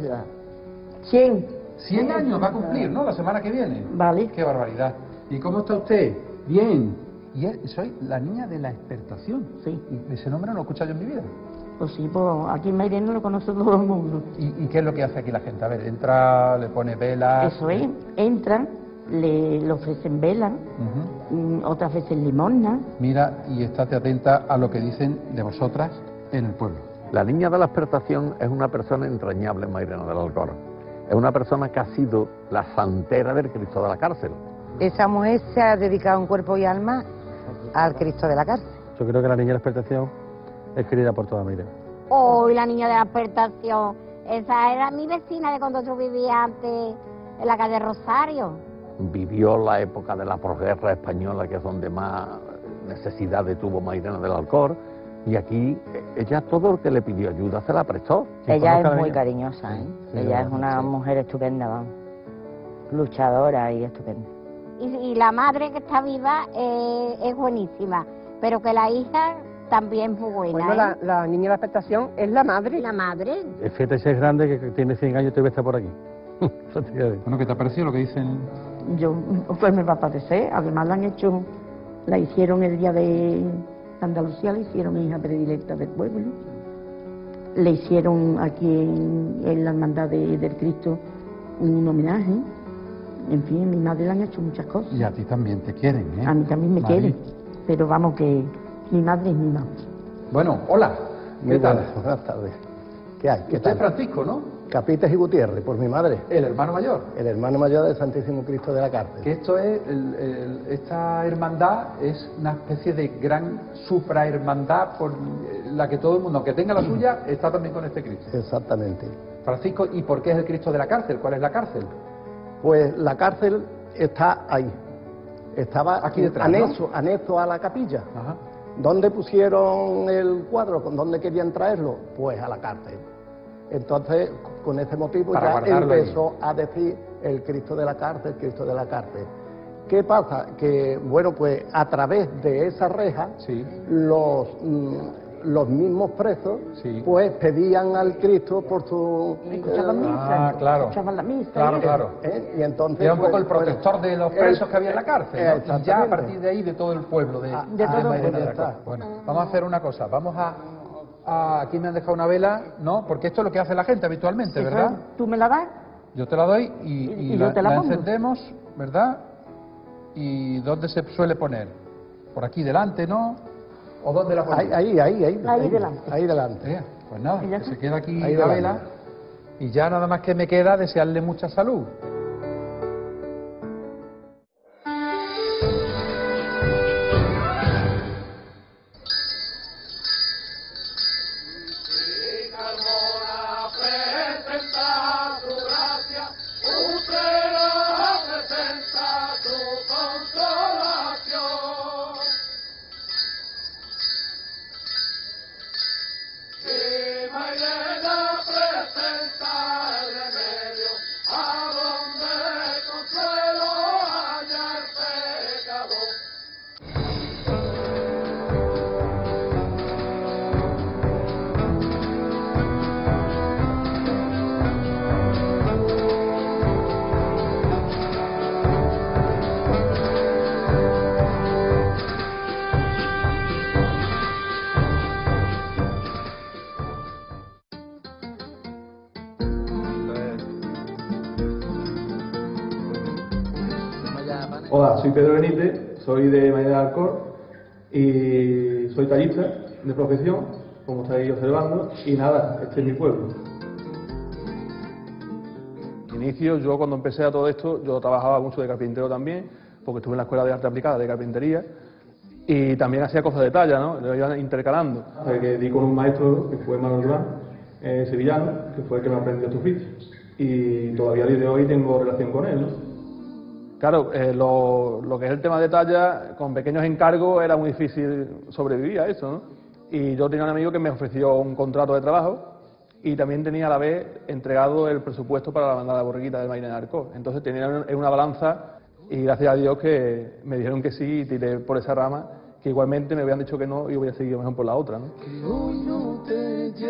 100. 100 años va a cumplir, ¿no? La semana que viene. Vale. Qué barbaridad. ¿Y cómo está usted? Bien. Y soy la niña de la expectación. Sí. ¿Y ese nombre no lo he escuchado yo en mi vida? Pues sí, pues aquí en Mairena lo conoce todo el mundo. ¿Y qué es lo que hace aquí la gente? A ver, entra, le pone velas... Eso es, entran, le ofrecen velas, otras veces limosna. Mira, y estate atenta a lo que dicen de vosotras en el pueblo. La niña de la expectación es una persona entrañable en Mairena del Alcor. Es una persona que ha sido la santera del Cristo de la Cárcel. Esa mujer se ha dedicado en cuerpo y alma al Cristo de la Cárcel. Yo creo que la niña de la expectación es querida por toda Mairena. Hoy la niña de la expectación, esa era mi vecina de cuando yo vivía antes en la calle Rosario. Vivió la época de la posguerra española, que es donde más necesidades tuvo Mairena del Alcor, y aquí ella todo lo que le pidió ayuda se la prestó. Ella es muy cariñosa, ¿eh? Sí, ella es una mujer estupenda, vamos. Luchadora y estupenda. Y la madre que está viva es buenísima, pero que la hija también es muy buena. Bueno, la niña de la expectación es la madre. La madre. Fíjate si es grande, que tiene 100 años y todavía está por aquí. Bueno, ¿qué te ha parecido lo que dicen? Pues me va a parecer. Además la hicieron el día de Andalucía, la hicieron hija predilecta del pueblo. Le hicieron aquí en la Hermandad del Cristo un homenaje. En fin, a mi madre le han hecho muchas cosas. Y a ti también te quieren, ¿eh? A mí también me quieren. Pero vamos, que mi madre es mi madre. Bueno, hola. ¿Qué tal? Buenas tardes. ¿Qué hay? ¿Qué Usted tal? es Francisco, ¿no? Capites y Gutiérrez, por mi madre. ¿El hermano mayor? El hermano mayor del Santísimo Cristo de la Cárcel. Que esto es, esta hermandad es una especie de gran suprahermandad por la que todo el mundo, aunque tenga la suya, está también con este Cristo. Exactamente. Francisco, ¿y por qué es el Cristo de la Cárcel? ¿Cuál es la cárcel? Pues la cárcel está ahí. Estaba aquí detrás, anexo a la capilla. Ajá. ¿Dónde pusieron el cuadro? ¿Con dónde querían traerlo? Pues a la cárcel. Entonces, con ese motivo ya empezó a decir el Cristo de la Cárcel, el Cristo de la Cárcel. ¿Qué pasa? Que, bueno, pues a través de esa reja, los mismos presos, pues pedían al Cristo por su... Escuchaban misa, claro. escuchaban la misa. Claro. Y entonces... Era un poco el protector de los presos que había en la cárcel, ¿no? Y ya a partir de ahí de todo el pueblo. De todo el pueblo. Bueno, vamos a hacer una cosa, vamos a... Aquí me han dejado una vela, ¿no? Porque esto es lo que hace la gente habitualmente, ¿verdad? ¿Tú me la das? Yo te la doy y yo te la pongo. encendemos, ¿verdad? ¿Y dónde se suele poner? Por aquí delante, ¿no? ¿O dónde la ponemos? Ahí delante. Ahí delante. Pues nada, que se queda aquí ahí la delante. vela y ya nada más que me queda desearle mucha salud. Hola, soy Pedro Benítez, soy de Mairena del Alcor y soy tallista de profesión, como estáis observando, y nada, este es mi pueblo. inicio, yo cuando empecé a todo esto, yo trabajaba mucho de carpintero también, porque estuve en la Escuela de Arte Aplicada de Carpintería, y también hacía cosas de talla, ¿no? Lo iban intercalando. Que di con un maestro que fue Manuel Durán, sevillano, que fue el que me aprendió este oficio. Y todavía a día de hoy tengo relación con él, ¿no? Claro, lo que es el tema de talla, con pequeños encargos era muy difícil sobrevivir a eso, ¿no? Y yo tenía un amigo que me ofreció un contrato de trabajo y también tenía a la vez entregado el presupuesto para la bandada borriquita de Mairena del Alcor. Entonces tenía en una balanza y gracias a Dios que me dijeron que sí y tiré por esa rama, que igualmente me habían dicho que no y voy a seguir mejor por la otra, ¿no? Que hoy no te he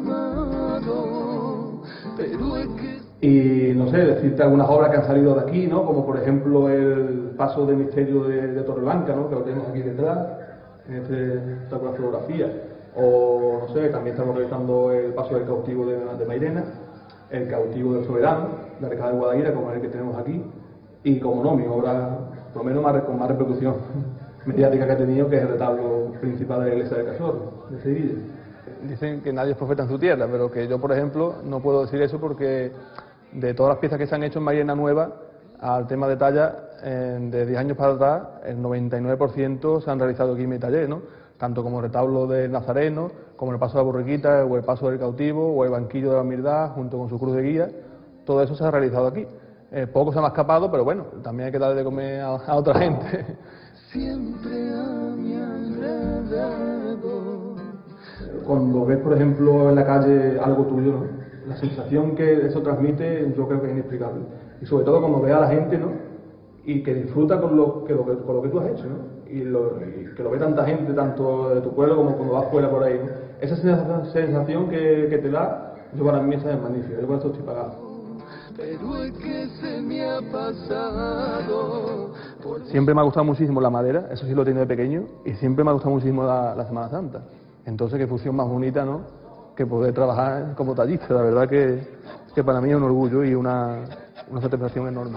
llamado, pero es que... Y no sé, decirte algunas obras que han salido de aquí, ¿no? Como por ejemplo el paso de misterio de Torreblanca, ¿no? Que lo tenemos aquí detrás, en esta fotografía. O no sé, también estamos realizando el paso del cautivo de Mairena, el cautivo del soberano, la recada de Guadaira, como es el que tenemos aquí. Y como no, mi obra, por lo menos con más repercusión mediática que ha tenido, que es el retablo principal de la iglesia del Cazorro, de Sevilla. Dicen que nadie es profeta en su tierra, pero que yo, por ejemplo, no puedo decir eso porque de todas las piezas que se han hecho en Mairena Nueva, al tema de talla, de 10 años para atrás, el 99% se han realizado aquí en mi taller, ¿no? Tanto como el retablo del Nazareno, como el paso de la borriquita, o el paso del cautivo, o el banquillo de la humildad, junto con su cruz de guía, todo eso se ha realizado aquí. Poco se me ha escapado, pero bueno, también hay que darle de comer a otra gente. Siempre a mi agradado. Cuando ves, por ejemplo, en la calle algo tuyo, ¿no? La sensación que eso transmite, yo creo que es inexplicable. Y sobre todo cuando ves a la gente, ¿no? Y que disfruta con lo que tú has hecho, ¿no? Y que lo ve tanta gente, tanto de tu pueblo como cuando vas fuera por ahí, ¿no? Esa sensación que te da, yo para mí esa es magnífica, yo por eso estoy pagado. Pero es que se me ha pasado. Siempre me ha gustado muchísimo la madera, eso sí lo he tenido de pequeño, y siempre me ha gustado muchísimo la Semana Santa. Entonces, qué función más bonita, ¿no? Que poder trabajar como tallista, la verdad que para mí es un orgullo y una satisfacción enorme.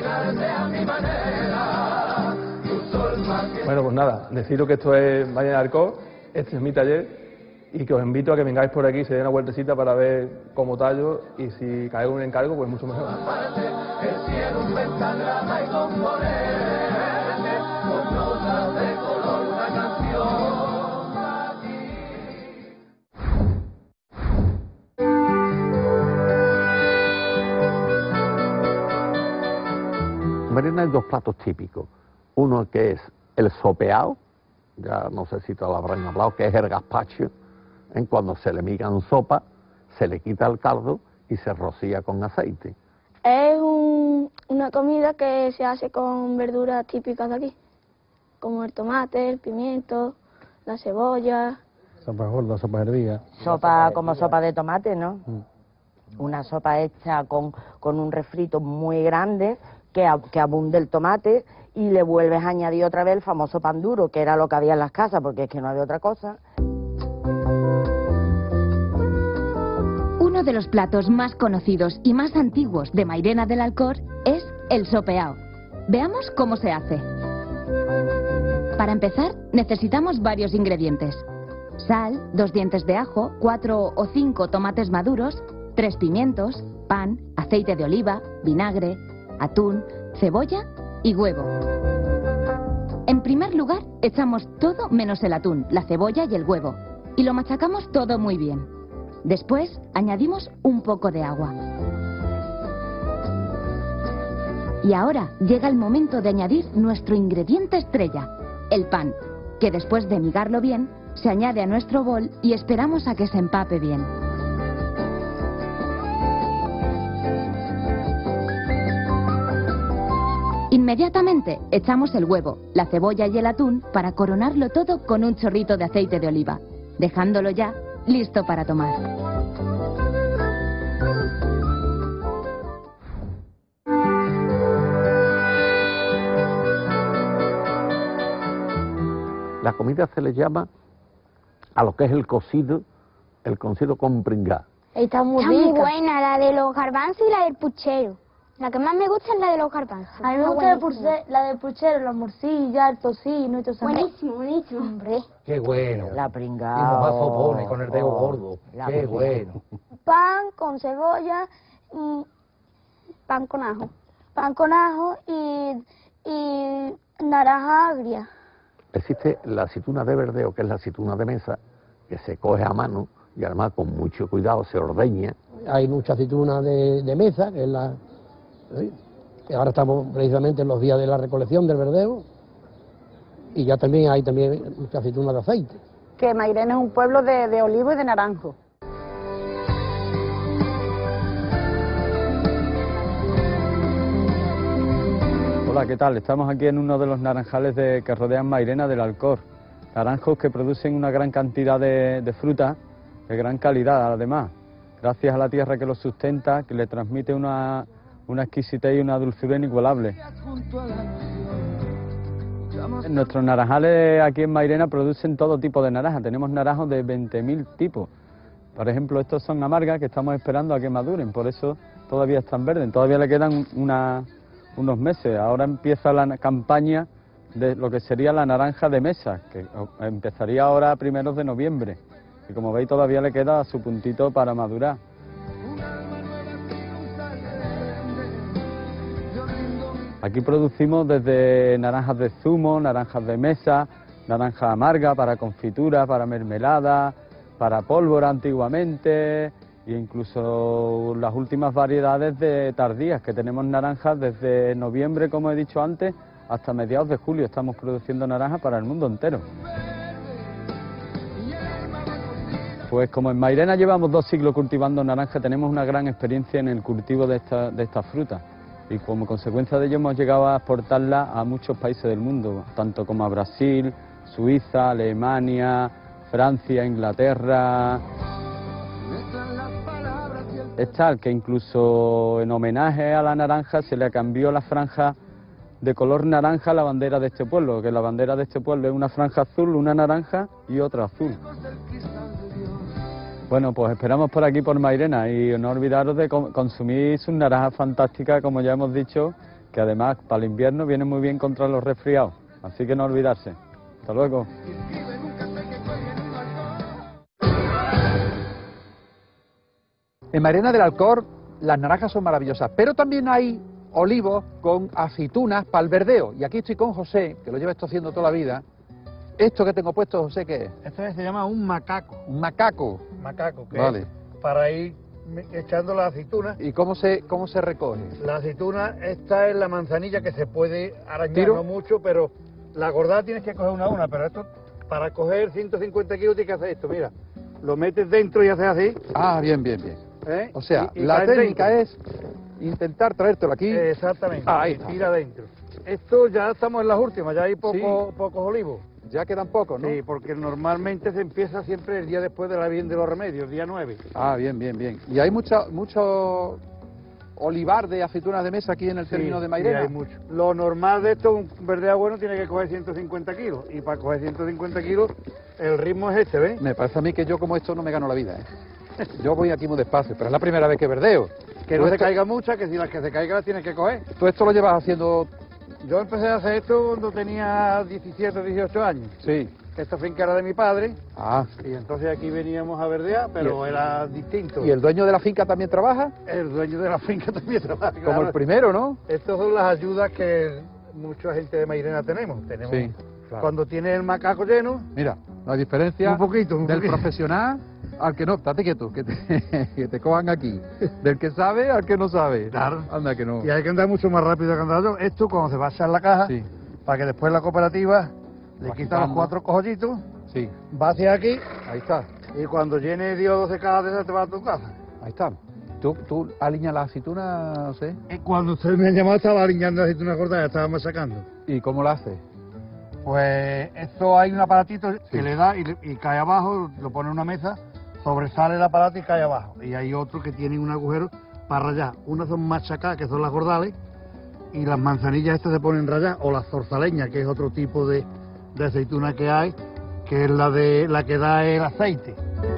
Bueno, pues nada, deciros que esto es Mairena del Alcor, este es mi taller y que os invito a que vengáis por aquí, se den una vueltecita para ver cómo tallo y si cae un encargo, pues mucho mejor. En Mairena hay dos platos típicos. Uno que es el sopeado, ya no sé si te lo habrán hablado, que es el gazpacho. Cuando se le migan sopa, se le quita el caldo y se rocía con aceite. Es una comida que se hace con verduras típicas de aquí, como el tomate, el pimiento, la cebolla. Sopa gorda, sopa hervida. Sopa como sopa de tomate, ¿no? Una sopa hecha con un refrito muy grande que abunde el tomate y le vuelves a añadir otra vez el famoso pan duro, que era lo que había en las casas, porque es que no había otra cosa. Uno de los platos más conocidos y más antiguos de Mairena del Alcor es el sopeao. Veamos cómo se hace. Para empezar, necesitamos varios ingredientes. Sal, 2 dientes de ajo, 4 o 5 tomates maduros, 3 pimientos, pan, aceite de oliva, vinagre, atún, cebolla y huevo. En primer lugar, echamos todo menos el atún, la cebolla y el huevo, y lo machacamos todo muy bien. Después, añadimos un poco de agua. Y ahora llega el momento de añadir nuestro ingrediente estrella, el pan, que después de migarlo bien, se añade a nuestro bol y esperamos a que se empape bien. Inmediatamente echamos el huevo, la cebolla y el atún para coronarlo todo con un chorrito de aceite de oliva, dejándolo ya listo para tomar. La comida se le llama a lo que es el cocido con pringá. Está muy buena, la de los garbanzos y la del puchero. La que más me gusta es la de los garbanzos. A mí me gusta la de puchero, la morcilla, el tocino y todo eso. Buenísimo, buenísimo. Hombre. Qué bueno. La pringao. Y mamá sopones con el dedo gordo. Qué bueno. Pan con cebolla pan con ajo. Pan con ajo y naranja agria. Existe la aceituna de verdeo, que es la aceituna de mesa, que se coge a mano y además con mucho cuidado se ordeña. Hay mucha aceituna de mesa, que es que ahora estamos precisamente en los días de la recolección del verdeo, y ya también hay mucha aceituna de aceite. Que Mairena es un pueblo de olivo y de naranjo. Hola, ¿qué tal? Estamos aquí en uno de los naranjales que rodean Mairena del Alcor. Naranjos que producen una gran cantidad de fruta, de gran calidad además, gracias a la tierra que los sustenta, que le transmite una exquisitez y una dulzura inigualable. Nuestros naranjales aquí en Mairena producen todo tipo de naranja. Tenemos naranjos de 20.000 tipos. Por ejemplo, estos son amargas, que estamos esperando a que maduren, por eso todavía están verdes. Todavía le quedan unos meses. Ahora empieza la campaña de lo que sería la naranja de mesa, que empezaría ahora a primeros de noviembre. Y como veis, todavía le queda su puntito para madurar. Aquí producimos desde naranjas de zumo, naranjas de mesa, naranja amarga para confitura, para mermelada, para pólvora antiguamente, e incluso las últimas variedades de tardías, que tenemos naranjas desde noviembre, como he dicho antes, hasta mediados de julio. Estamos produciendo naranjas para el mundo entero. Pues como en Mairena llevamos 2 siglos cultivando naranja, tenemos una gran experiencia en el cultivo de esta fruta. Y como consecuencia de ello hemos llegado a exportarla a muchos países del mundo, tanto como a Brasil, Suiza, Alemania, Francia, Inglaterra. Es tal que incluso en homenaje a la naranja se le cambió la franja de color naranja a la bandera de este pueblo, que la bandera de este pueblo es una franja azul, una naranja y otra azul. Bueno, pues esperamos por aquí, por Mairena, y no olvidaros de consumir sus naranjas fantásticas, como ya hemos dicho, que además para el invierno vienen muy bien contra los resfriados, así que no olvidarse. Hasta luego. En Mairena del Alcor las naranjas son maravillosas, pero también hay olivos con aceitunas para el verdeo. Y aquí estoy con José, que lo lleva esto haciendo toda la vida. Esto que tengo puesto, José, ¿qué es? Esto se llama un macaco. Un macaco. Macaco, que vale. Es para ir echando la aceituna. ¿Y cómo se recoge? La aceituna, esta es la manzanilla que se puede arañar, ¿Tiro? no mucho, pero la gordada tienes que coger una a una, pero esto, para coger 150 kilos tienes que hacer esto, mira. Lo metes dentro y haces así. Ah, bien, bien, bien. ¿Eh? O sea, y la técnica dentro. es intentar traértelo aquí. Exactamente, ahí y está. tira adentro. Esto ya estamos en las últimas, ya hay pocos olivos. Ya quedan pocos, ¿no? Sí, porque normalmente se empieza siempre el día después de la Virgen de los Remedios, el día 9. Ah, bien, bien, bien. ¿Y hay mucho olivar de aceitunas de mesa aquí en el término de Mairena? Sí, hay mucho. Lo normal de esto, un verdeo bueno tiene que coger 150 kilos. Y para coger 150 kilos, el ritmo es este, ¿ves? Me parece a mí que yo como esto no me gano la vida, ¿eh? Yo voy aquí muy despacio, pero es la primera vez que verdeo. Que no se caiga mucha, que si las que se caigan las tienes que coger. ¿Tú esto lo llevas haciendo...? Yo empecé a hacer esto cuando tenía 17 o 18 años. Sí. Esta finca era de mi padre. Ah. Y entonces aquí veníamos a verdear, pero era distinto. ¿Y el dueño de la finca también trabaja? El dueño de la finca también trabaja. Como claro. el primero, ¿no? Estas son las ayudas que mucha gente de Mairena tenemos. Sí, claro. Cuando tiene el macaco lleno... Mira, no hay diferencia un poquito. Del profesional al que no. Estate quieto, que te cojan aquí. Del que sabe al que no sabe. Claro. Anda que no. Y hay que andar mucho más rápido que andar yo. Esto cuando se va a echar la caja, para que después la cooperativa le quita los 4 cojollitos, va hacia aquí. Ahí está. Y cuando llene 10 o 12 cajas de esas te va a tu casa. Ahí está. ¿Tú alineas la aceituna, no sé? Cuando ustedes me han llamado estaba alineando la aceituna cortada, ya estábamos sacando. ¿Y cómo la haces? Pues esto hay un aparatito que le da y cae abajo, lo pone en una mesa, sobresale el aparato y cae abajo. Y hay otro que tiene un agujero para rayar. Unas son machacadas, que son las gordales, y las manzanillas estas se ponen rayadas, o las zorzaleñas, que es otro tipo de aceituna que hay, que es la que da el aceite.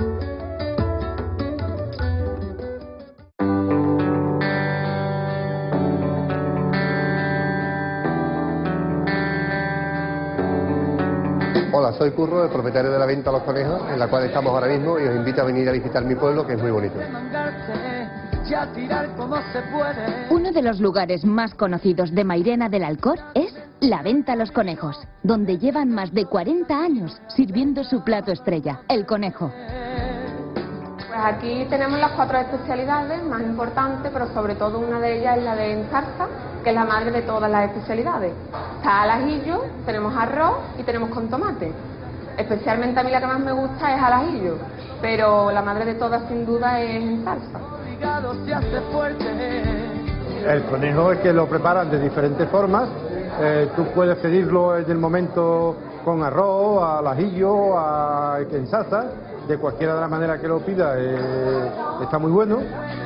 Hola, soy Curro, el propietario de la venta Los Conejos, en la cual estamos ahora mismo y os invito a venir a visitar mi pueblo, que es muy bonito. y a tirar como se puede. Uno de los lugares más conocidos de Mairena del Alcor es la Venta Los Conejos, donde llevan más de 40 años sirviendo su plato estrella, el conejo. Pues aquí tenemos las 4 especialidades más importantes, pero sobre todo una de ellas es la de enzarza, que es la madre de todas las especialidades. Está al ajillo, tenemos arroz y tenemos con tomate. Especialmente a mí la que más me gusta es al ajillo, pero la madre de todas sin duda es enzarza. El conejo es que lo preparan de diferentes formas. Tú puedes pedirlo en el momento con arroz, al ajillo, en salsa, de cualquiera de las maneras que lo pida, está muy bueno.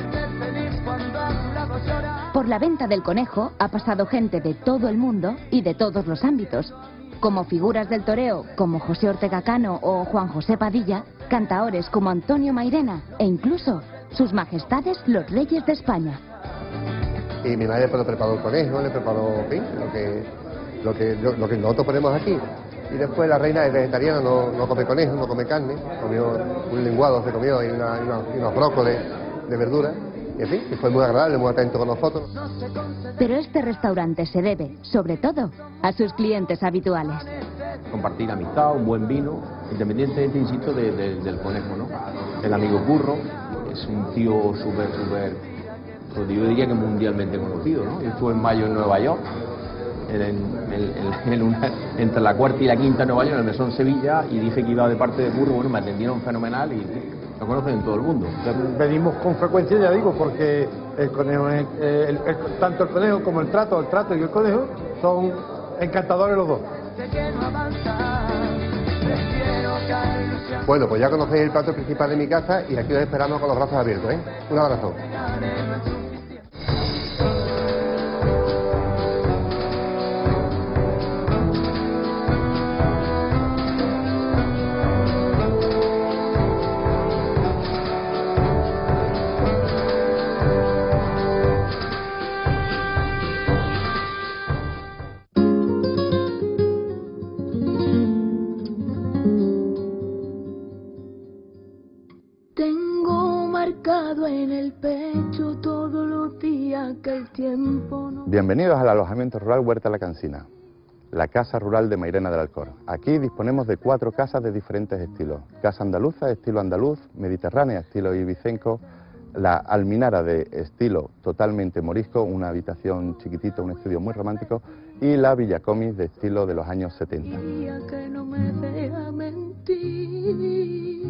Por la venta del conejo ha pasado gente de todo el mundo y de todos los ámbitos, como figuras del toreo como José Ortega Cano o Juan José Padilla, cantaores como Antonio Mairena e incluso sus majestades los reyes de España. Y mi madre le preparó el conejo, le preparó lo que nosotros ponemos aquí. Y después la reina es vegetariana, no come conejo, no come carne, comió un lenguado, se comió y unos brócolis de verdura. Y en fin, y fue muy agradable, muy atento con nosotros. Pero este restaurante se debe, sobre todo, a sus clientes habituales. Compartir amistad, un buen vino, independientemente, insisto, del conejo, ¿no? El amigo Curro es un tío súper, pues yo diría que mundialmente conocido, ¿no? Yo estuve en mayo en Nueva York, entre la cuarta y la quinta en Nueva York, en el Mesón Sevilla, y dije que iba de parte de Curro. Bueno, me atendieron fenomenal y lo conocen en todo el mundo. Venimos con frecuencia, ya digo, porque el conejo tanto el conejo como el trato y el conejo son encantadores los dos. Bueno, pues ya conocéis el plato principal de mi casa y aquí os esperamos con los brazos abiertos, ¿eh? Un abrazo. En el pecho todos los días que el tiempo no... Bienvenidos al alojamiento rural Huerta La Cansina, la casa rural de Mairena del Alcor. Aquí disponemos de 4 casas de diferentes estilos: casa andaluza, estilo andaluz; mediterránea, estilo ibicenco; la alminara de estilo totalmente morisco, una habitación chiquitita, un estudio muy romántico; y la villacomis de estilo de los años 70. Que no me deja mentir,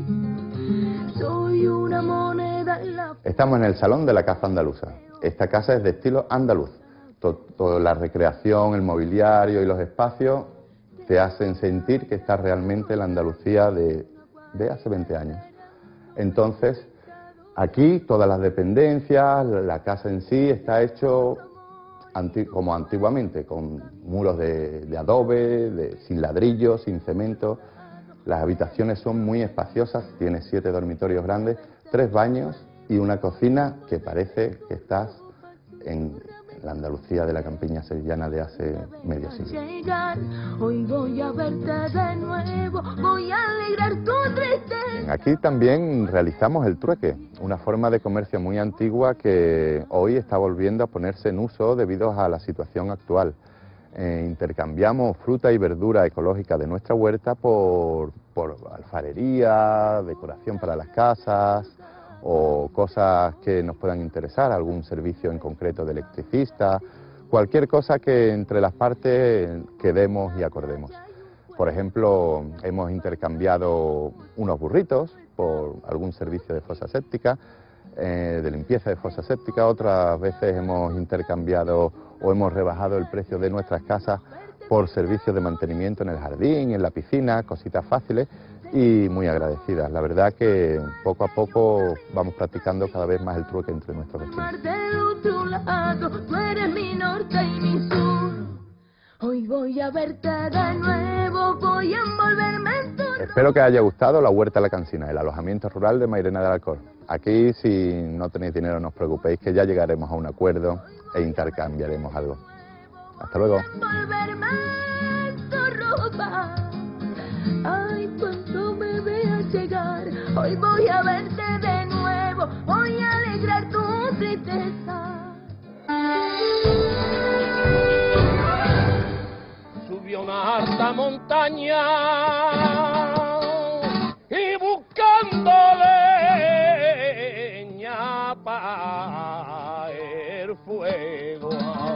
soy una moneda en la... Estamos en el salón de la casa andaluza. Esta casa es de estilo andaluz. Toda la recreación, el mobiliario y los espacios te hacen sentir que estás realmente en la Andalucía de hace 20 años. Entonces, aquí todas las dependencias, la casa en sí está hecho como antiguamente, con muros de adobe, sin ladrillos, sin cemento. Las habitaciones son muy espaciosas, tiene 7 dormitorios grandes, 3 baños y una cocina que parece que estás en la Andalucía de la campiña sevillana de hace medio siglo. Hoy voy a verte de nuevo, voy a alegrar tu tristeza. Aquí también realizamos el trueque, una forma de comercio muy antigua que hoy está volviendo a ponerse en uso debido a la situación actual. Intercambiamos fruta y verdura ecológica de nuestra huerta por alfarería, decoración para las casas o cosas que nos puedan interesar, algún servicio en concreto de electricista, cualquier cosa que entre las partes quedemos y acordemos. Por ejemplo, hemos intercambiado unos burritos por algún servicio de fosa séptica, de limpieza de fosa séptica. Otras veces hemos intercambiado o hemos rebajado el precio de nuestras casas por servicios de mantenimiento en el jardín, en la piscina, cositas fáciles y muy agradecidas. La verdad que poco a poco vamos practicando cada vez más el trueque entre nuestros vecinos. Hoy voy a verte de nuevo, voy a envolverme en tu... Espero que haya gustado la Huerta La Cansina, el alojamiento rural de Mairena del Alcor. Aquí, si no tenéis dinero, no os preocupéis, que ya llegaremos a un acuerdo e intercambiaremos algo. Hasta luego. Envolverme en tu ropa. Ay, cuando me veas llegar, hoy voy a verte de nuevo, voy a alegrar tu una alta montaña y buscando leña para el fuego.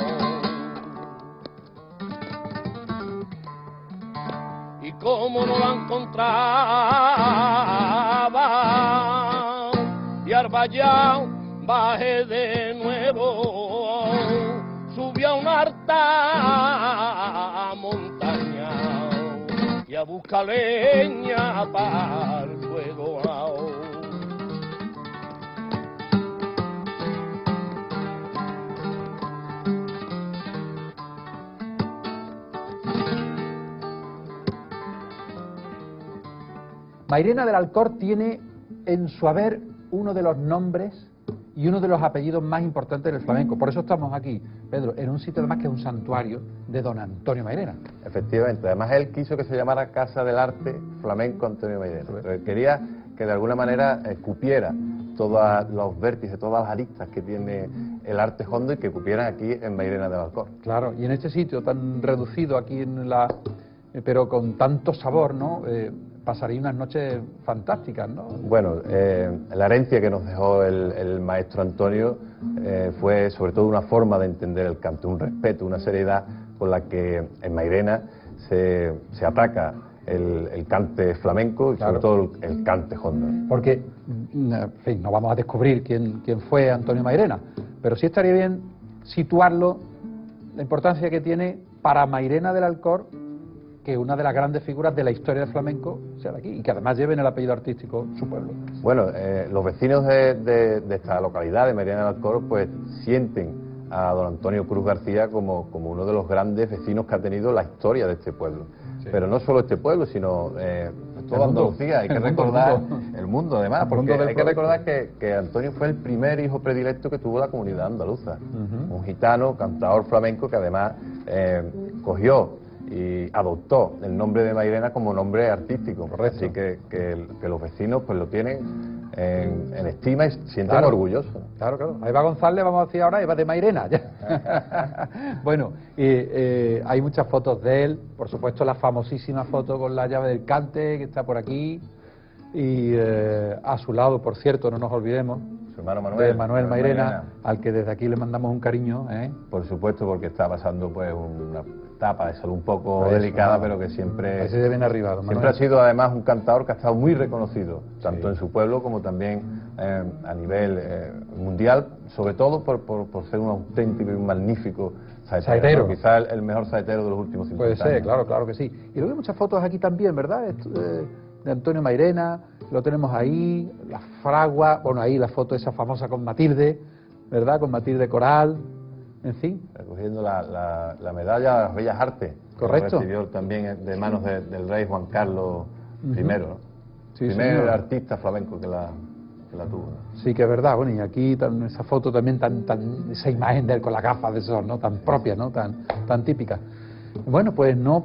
Y como no la encontraba, y al vallado bajé de nuevo, subí a una alta montaña y a buscar leña para el fuego. Mairena del Alcor tiene en su haber uno de los nombres y uno de los apellidos más importantes del flamenco. Por eso estamos aquí, Pedro, en un sitio además que es un santuario de don Antonio Mairena. Efectivamente, además él quiso que se llamara Casa del Arte Flamenco Antonio Mairena. Quería que de alguna manera cupiera todos los vértices, todas las aristas que tiene el arte hondo y que cupieran aquí en Mairena del Alcor. Claro, y en este sitio tan reducido aquí en la... pero con tanto sabor, ¿no? Pasaría unas noches fantásticas, ¿no? Bueno, la herencia que nos dejó el maestro Antonio fue sobre todo una forma de entender el canto, un respeto, una seriedad con la que en Mairena se ataca el cante flamenco y sobre todo el cante hondo. Porque, en fin, no vamos a descubrir quién fue Antonio Mairena, pero sí estaría bien situarlo, la importancia que tiene para Mairena del Alcor, que una de las grandes figuras de la historia del flamenco sea de aquí y que además lleven el apellido artístico su pueblo. Bueno, los vecinos de esta localidad de Mairena del Alcor pues sienten a don Antonio Cruz García como uno de los grandes vecinos que ha tenido la historia de este pueblo. Sí. Pero no solo este pueblo, sino toda Andalucía. Hay que recordar el mundo además, porque hay que recordar que Antonio fue el primer hijo predilecto que tuvo la comunidad andaluza. Un gitano, cantador flamenco que además cogió y adoptó el nombre de Mairena como nombre artístico. Correcto. Así que los vecinos pues lo tienen en estima y se sienten orgullosos. Claro, claro. A Eva González vamos a decir ahora Eva de Mairena. Bueno, hay muchas fotos de él, por supuesto la famosísima foto con la llave del cante que está por aquí y a su lado, por cierto, no nos olvidemos, su hermano Manuel, Manuel Mairena, al que desde aquí le mandamos un cariño. Por supuesto, porque está pasando pues una etapa de salud un poco delicada, pero que siempre se deben arriba, siempre ha sido además un cantador que ha estado muy reconocido, tanto en su pueblo como también a nivel mundial, sobre todo por ser un auténtico y un magnífico saetero. Quizás el mejor saetero de los últimos 50 años. Puede ser, claro que sí. Y luego hay muchas fotos aquí también, ¿verdad? De Antonio Mairena, lo tenemos ahí, la fragua, bueno, ahí la foto esa famosa con Matilde, ¿verdad? Con Matilde Coral, en fin. Recogiendo la medalla de las Bellas Artes. Correcto. Que recibió también de manos del rey Juan Carlos I, ¿no? Sí, primer artista flamenco que la tuvo, ¿no? Sí, que es verdad. Bueno, y aquí esa foto también esa imagen de él con las gafas de sol, ¿no? Tan propia, ¿no? Tan típica. Bueno, pues no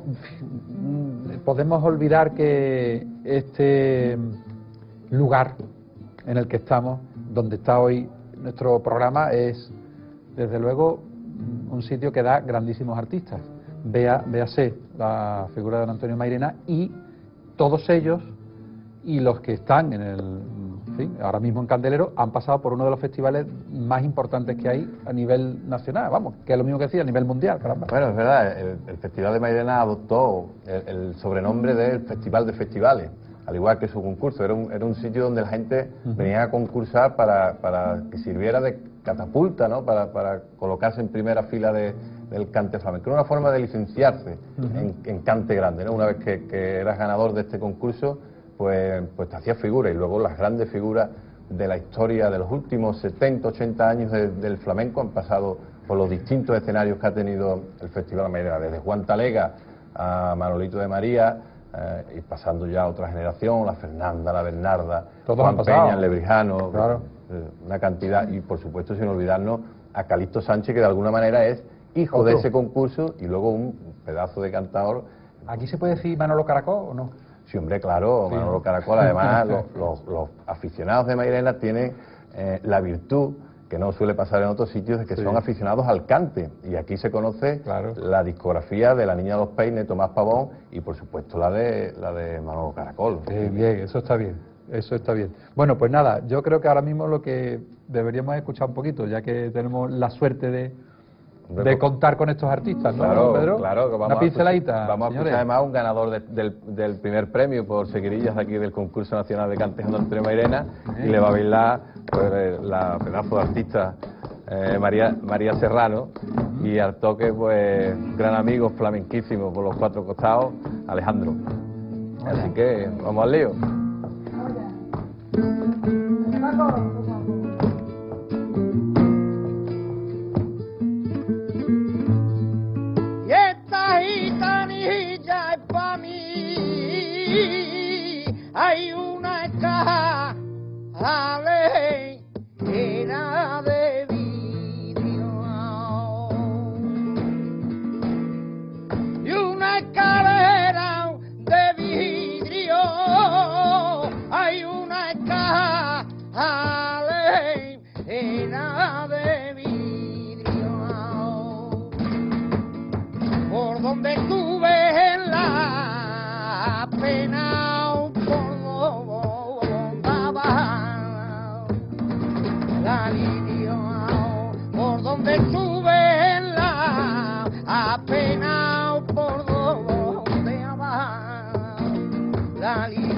podemos olvidar que este lugar en el que estamos, donde está hoy nuestro programa, es desde luego un sitio que da grandísimos artistas. Véase la figura de don Antonio Mairena y todos ellos y los que están ahora mismo en Candelero han pasado por uno de los festivales más importantes que hay a nivel nacional, vamos, que es lo mismo que decía, a nivel mundial, caramba. Bueno, es verdad, el Festival de Mairena adoptó el sobrenombre del Festival de Festivales, al igual que su concurso. Era un sitio donde la gente venía a concursar para que sirviera de catapulta, ¿no? Para colocarse en primera fila del cante flamenco. Era una forma de licenciarse en cante grande, ¿no? Una vez que eras ganador de este concurso, pues te hacías figura, y luego las grandes figuras de la historia de los últimos 70, 80 años del flamenco han pasado por los distintos escenarios que ha tenido el Festival de Mairena, desde Juan Talega a Manolito de María, y pasando ya a otra generación, la Fernanda, la Bernarda, Juan Peña, el Lebrijano, claro. Una cantidad, y por supuesto sin olvidarnos a Calixto Sánchez, que de alguna manera es hijo de ese concurso y luego un pedazo de cantador. ¿Aquí se puede decir Manolo Caracol o no? Sí, hombre, claro, sí. Manolo Caracol. Además, los aficionados de Mairena tienen la virtud que no suele pasar en otros sitios, es que son aficionados al cante, y aquí se conoce la discografía de La Niña de los Peines, Tomás Pavón, y por supuesto la de Manolo Caracol. Bien, eso está bien, eso está bien. Bueno, pues nada, yo creo que ahora mismo lo que deberíamos escuchar un poquito, ya que tenemos la suerte de contar con estos artistas, ¿no, claro, Pedro? Claro, que una pinceladita. Vamos a escuchar además un ganador del primer premio por seguirillas aquí del Concurso Nacional de Cantes Antonio Mairena, y le va a bailar pues, la pedazo de artista María Serrano, y al toque, pues, gran amigo flamenquísimo por los cuatro costados, Alejandro. Así que vamos al lío. Y esta gitanilla es pa' mí, hay una escaja llena de vidrio y una escalera de vidrio, hay una escaja llena de vidrio, por donde estuve en la pena, por donde va la lidio, por donde estuve en la pena, por donde va la lidio.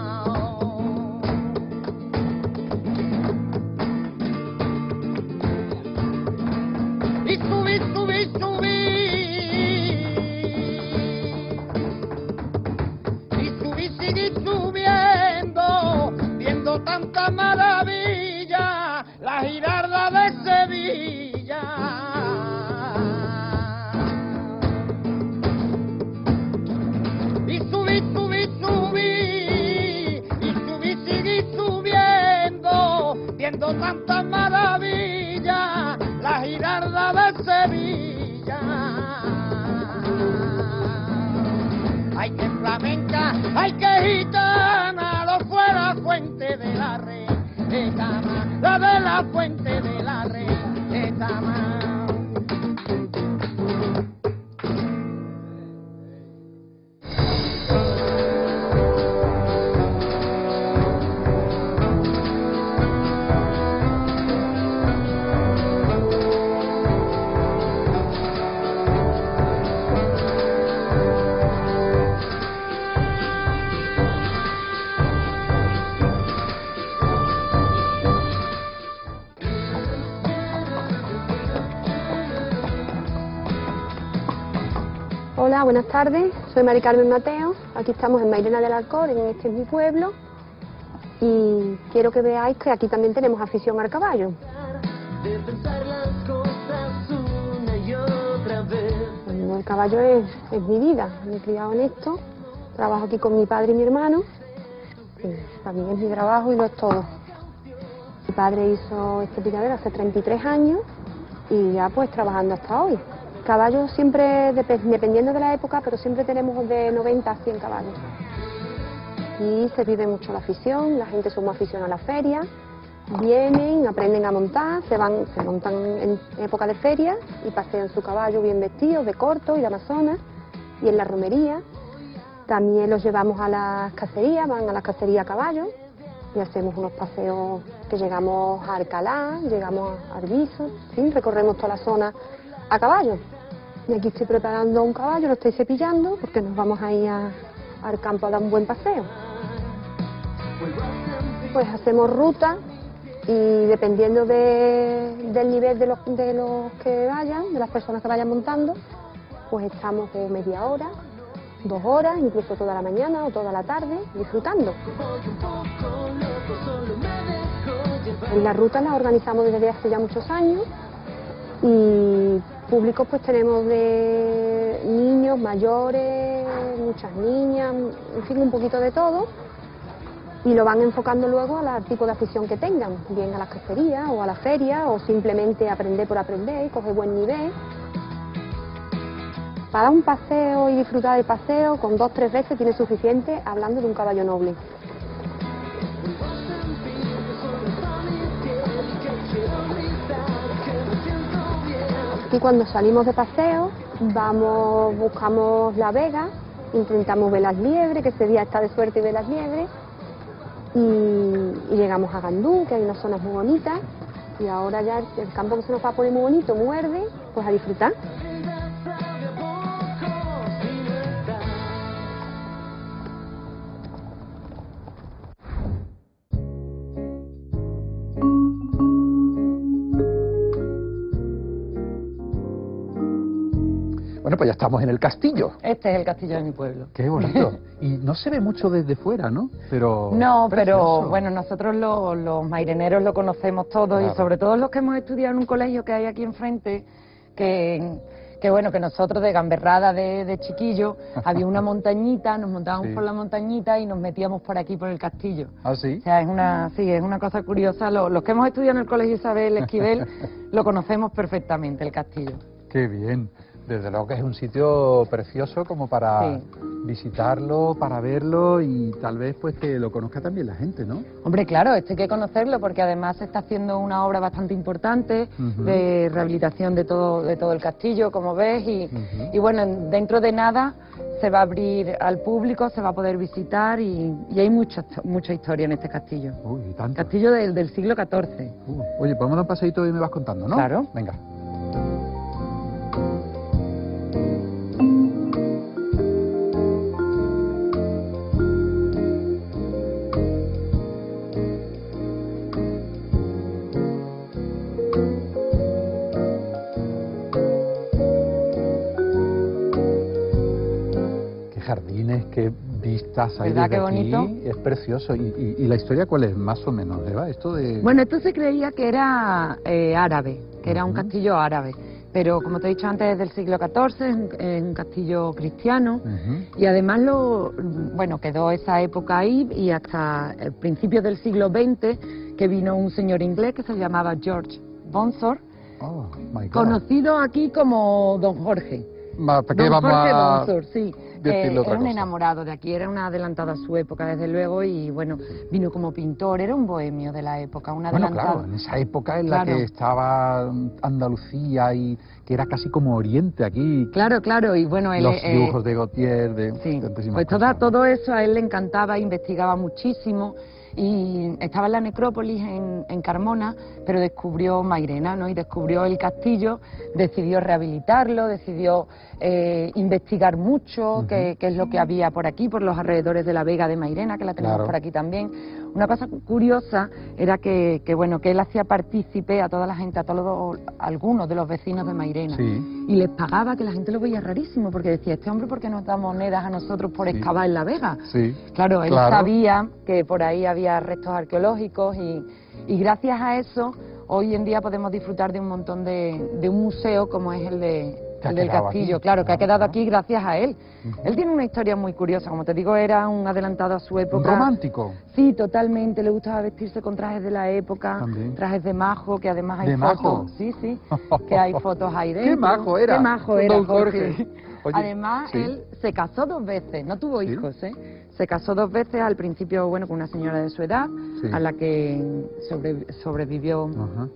Y subí, subí, subí, y subí, seguí subiendo, viendo tanta maravilla, la Girarda de Sevilla. Y subí, subí, subí, y subí, seguí subiendo, viendo tanta maravilla, la Girarda de Sevilla. Ay, que flamenca, ay, que gitana, lo fue la fuente de la Retama, la de la fuente de la Retama. Hola, buenas tardes, soy Mari Carmen Mateo, aquí estamos en Mairena del Alcor, en este es mi pueblo, y quiero que veáis que aquí también tenemos afición al caballo. Bueno, el caballo es mi vida, me he criado en esto, trabajo aquí con mi padre y mi hermano, y también es mi trabajo y lo es todo. Mi padre hizo este piñadero hace 33 años y ya pues trabajando hasta hoy. Caballos siempre, dependiendo de la época, pero siempre tenemos de 90 a 100 caballos. Aquí se vive mucho la afición, la gente somos aficionados a la feria, vienen, aprenden a montar, se montan en época de feria y pasean su caballo bien vestidos, de corto y de amazonas, y en la romería. También los llevamos a las cacerías, van a las cacerías a caballo y hacemos unos paseos que llegamos a Alcalá, llegamos a Arviso, ¿sí? Recorremos toda la zona a caballo. Y aquí estoy preparando un caballo, lo estoy cepillando porque nos vamos a ir al campo a dar un buen paseo. Pues hacemos ruta y dependiendo del nivel de los que vayan, de las personas que vayan montando, pues estamos de media hora, 2 horas, incluso toda la mañana o toda la tarde disfrutando. En la ruta la organizamos desde hace ya muchos años y públicos pues tenemos de niños, mayores, muchas niñas, en fin, un poquito de todo, y lo van enfocando luego al tipo de afición que tengan, bien a las cacerías o a la feria o simplemente aprender por aprender y coger buen nivel. Para un paseo y disfrutar del paseo, con 2 o 3 veces tiene suficiente hablando de un caballo noble. aquí cuando salimos de paseo, buscamos la vega, intentamos ver las liebres, que ese día está de suerte y ve las liebres, y llegamos a Gandún, que hay unas zonas muy bonitas, y ahora ya el campo que se nos va a poner muy bonito, muy verde, pues a disfrutar. Bueno, pues ya estamos en el castillo. Este es el castillo de mi pueblo. Qué bonito. Y no se ve mucho desde fuera, ¿no? Pero no, precioso. pero bueno, nosotros los maireneros lo conocemos todos, claro. Y sobre todo los que hemos estudiado en un colegio que hay aquí enfrente, que bueno, que nosotros de gamberrada de chiquillo, había una montañita, nos montábamos por la montañita y nos metíamos por aquí, por el castillo. ¿Ah, sí? O sea, es una cosa curiosa. Los que hemos estudiado en el colegio Isabel Esquivel lo conocemos perfectamente, el castillo. Qué bien. Desde luego que es un sitio precioso como para visitarlo, para verlo y tal vez pues que lo conozca también la gente, ¿no? Hombre, claro, esto hay que conocerlo porque además se está haciendo una obra bastante importante de rehabilitación de todo el castillo, como ves, y bueno, dentro de nada se va a abrir al público, se va a poder visitar y hay mucha historia en este castillo. Uy, ¿y tanto? Castillo del siglo XIV. Oye, podemos dar un paseíto y me vas contando, ¿no? Claro. Venga. Jardines, qué vistas hay desde qué bonito? aquí, es precioso. ¿Y la historia cuál es, más o menos, Eva? Esto de... Bueno, esto se creía que era árabe, que era un castillo árabe, pero como te he dicho antes es del siglo XIV, es un castillo cristiano, y además quedó esa época ahí y hasta principios del siglo XX que vino un señor inglés que se llamaba George Bonsor, conocido aquí como Don Jorge. Don Jorge Bonsor, sí. Era un enamorado de aquí, era un adelantado a su época, desde luego, y bueno, vino como pintor, era un bohemio de la época, un adelantado. Bueno, claro, en esa época en la que estaba Andalucía y que era casi como Oriente aquí. Claro, y bueno... Los dibujos de Gautier, de pues todo eso a él le encantaba, investigaba muchísimo, y estaba en la necrópolis en Carmona, pero descubrió Mairena, ¿no? Y descubrió el castillo, decidió rehabilitarlo, decidió investigar mucho qué es lo que había por aquí, por los alrededores de la Vega de Mairena, que la tenemos por aquí también. Una cosa curiosa era que él hacía partícipe a toda la gente, algunos de los vecinos de Mairena, y les pagaba, que la gente lo veía rarísimo, porque decía, este hombre, ¿por qué nos da monedas a nosotros por excavar en la Vega? Claro, él sabía que por ahí había restos arqueológicos y gracias a eso hoy en día podemos disfrutar de un montón de un museo como es el del castillo, claro, que ha quedado aquí gracias a él. Él tiene una historia muy curiosa, como te digo, era un adelantado a su época. ¿Un romántico? Sí, totalmente, le gustaba vestirse con trajes de la época, trajes de majo, que además hay fotos. Sí, que hay fotos ahí dentro. ¡Qué majo era! ¡Qué majo era, Don Jorge! Oye, además, él se casó 2 veces, no tuvo hijos, Se casó 2 veces, al principio, con una señora de su edad, a la que sobrevivió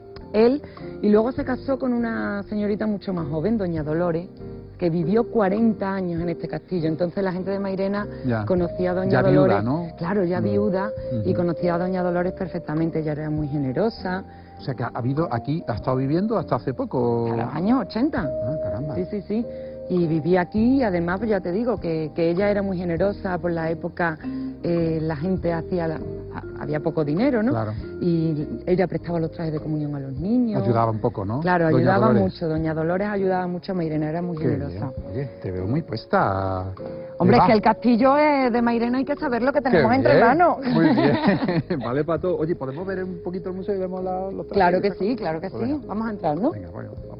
él, y luego se casó con una señorita mucho más joven, doña Dolores, que vivió 40 años en este castillo. Entonces la gente de Mairena conocía a doña Dolores. Viuda, ¿no? Claro, ya viuda, y conocía a doña Dolores perfectamente, ella era muy generosa. O sea que ha estado viviendo hasta hace poco. A los años 80. Ah, caramba. Sí. Y vivía aquí, y además, pues ya te digo, que ella era muy generosa. Por la época la gente había poco dinero, ¿no? Claro. Y ella prestaba los trajes de comunión a los niños. Ayudaba un poco, ¿no? Claro, ayudaba mucho. Doña Dolores ayudaba mucho, Mairena era muy generosa. Bien. Oye, te veo muy puesta. Hombre, es que el castillo de Mairena hay que saber lo que tenemos entre manos. Muy bien. Vale para todo. Oye, ¿podemos ver un poquito el museo y vemos los trajes? Claro que sí. Vamos a entrar, ¿no? Venga, bueno, vamos.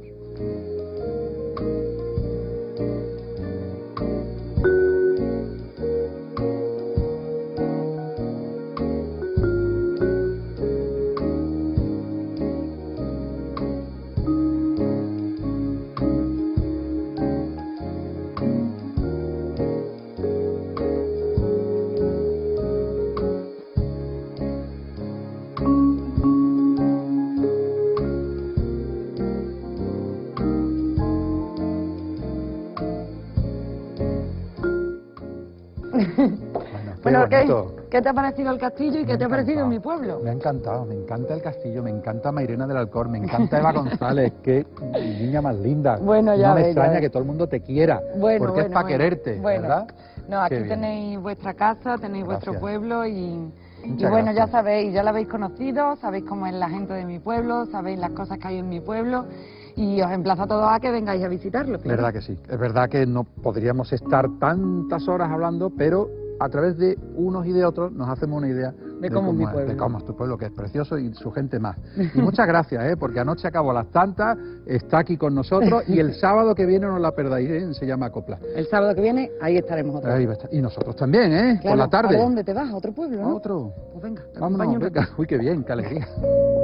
bonito. ¿Qué te ha parecido el castillo y qué te ha parecido mi pueblo? Me ha encantado, me encanta el castillo, me encanta Mairena del Alcor, me encanta Eva González, qué niña más linda. Bueno, ya no me ves, extraña ya ves. que todo el mundo te quiera, Bueno, porque es para bueno. quererte, Bueno. ¿verdad? No, aquí Qué bien. tenéis vuestra casa, tenéis vuestro Gracias. pueblo y Muchas bueno, gracias. ya sabéis, ya la habéis conocido, sabéis cómo es la gente de mi pueblo, sabéis las cosas que hay en mi pueblo y os emplazo a todos a que vengáis a visitarlo. claro. Verdad que sí, es verdad que no podríamos estar tantas horas hablando, pero a través de unos y de otros nos hacemos una idea De cómo es mi pueblo. de cómo es tu pueblo, que es precioso, y su gente más. Y muchas gracias, porque anoche acabó a las tantas, está aquí con nosotros, y el sábado que viene no la perdáis, Se llama Copla. El sábado que viene, ahí estaremos otra vez. Ahí va a estar. Y nosotros también, por Claro, la tarde. ¿a dónde te vas? ¿A otro pueblo, no? A otro. Pues venga, te Vámonos, acompaño un venga. Uy, qué bien, qué alegría.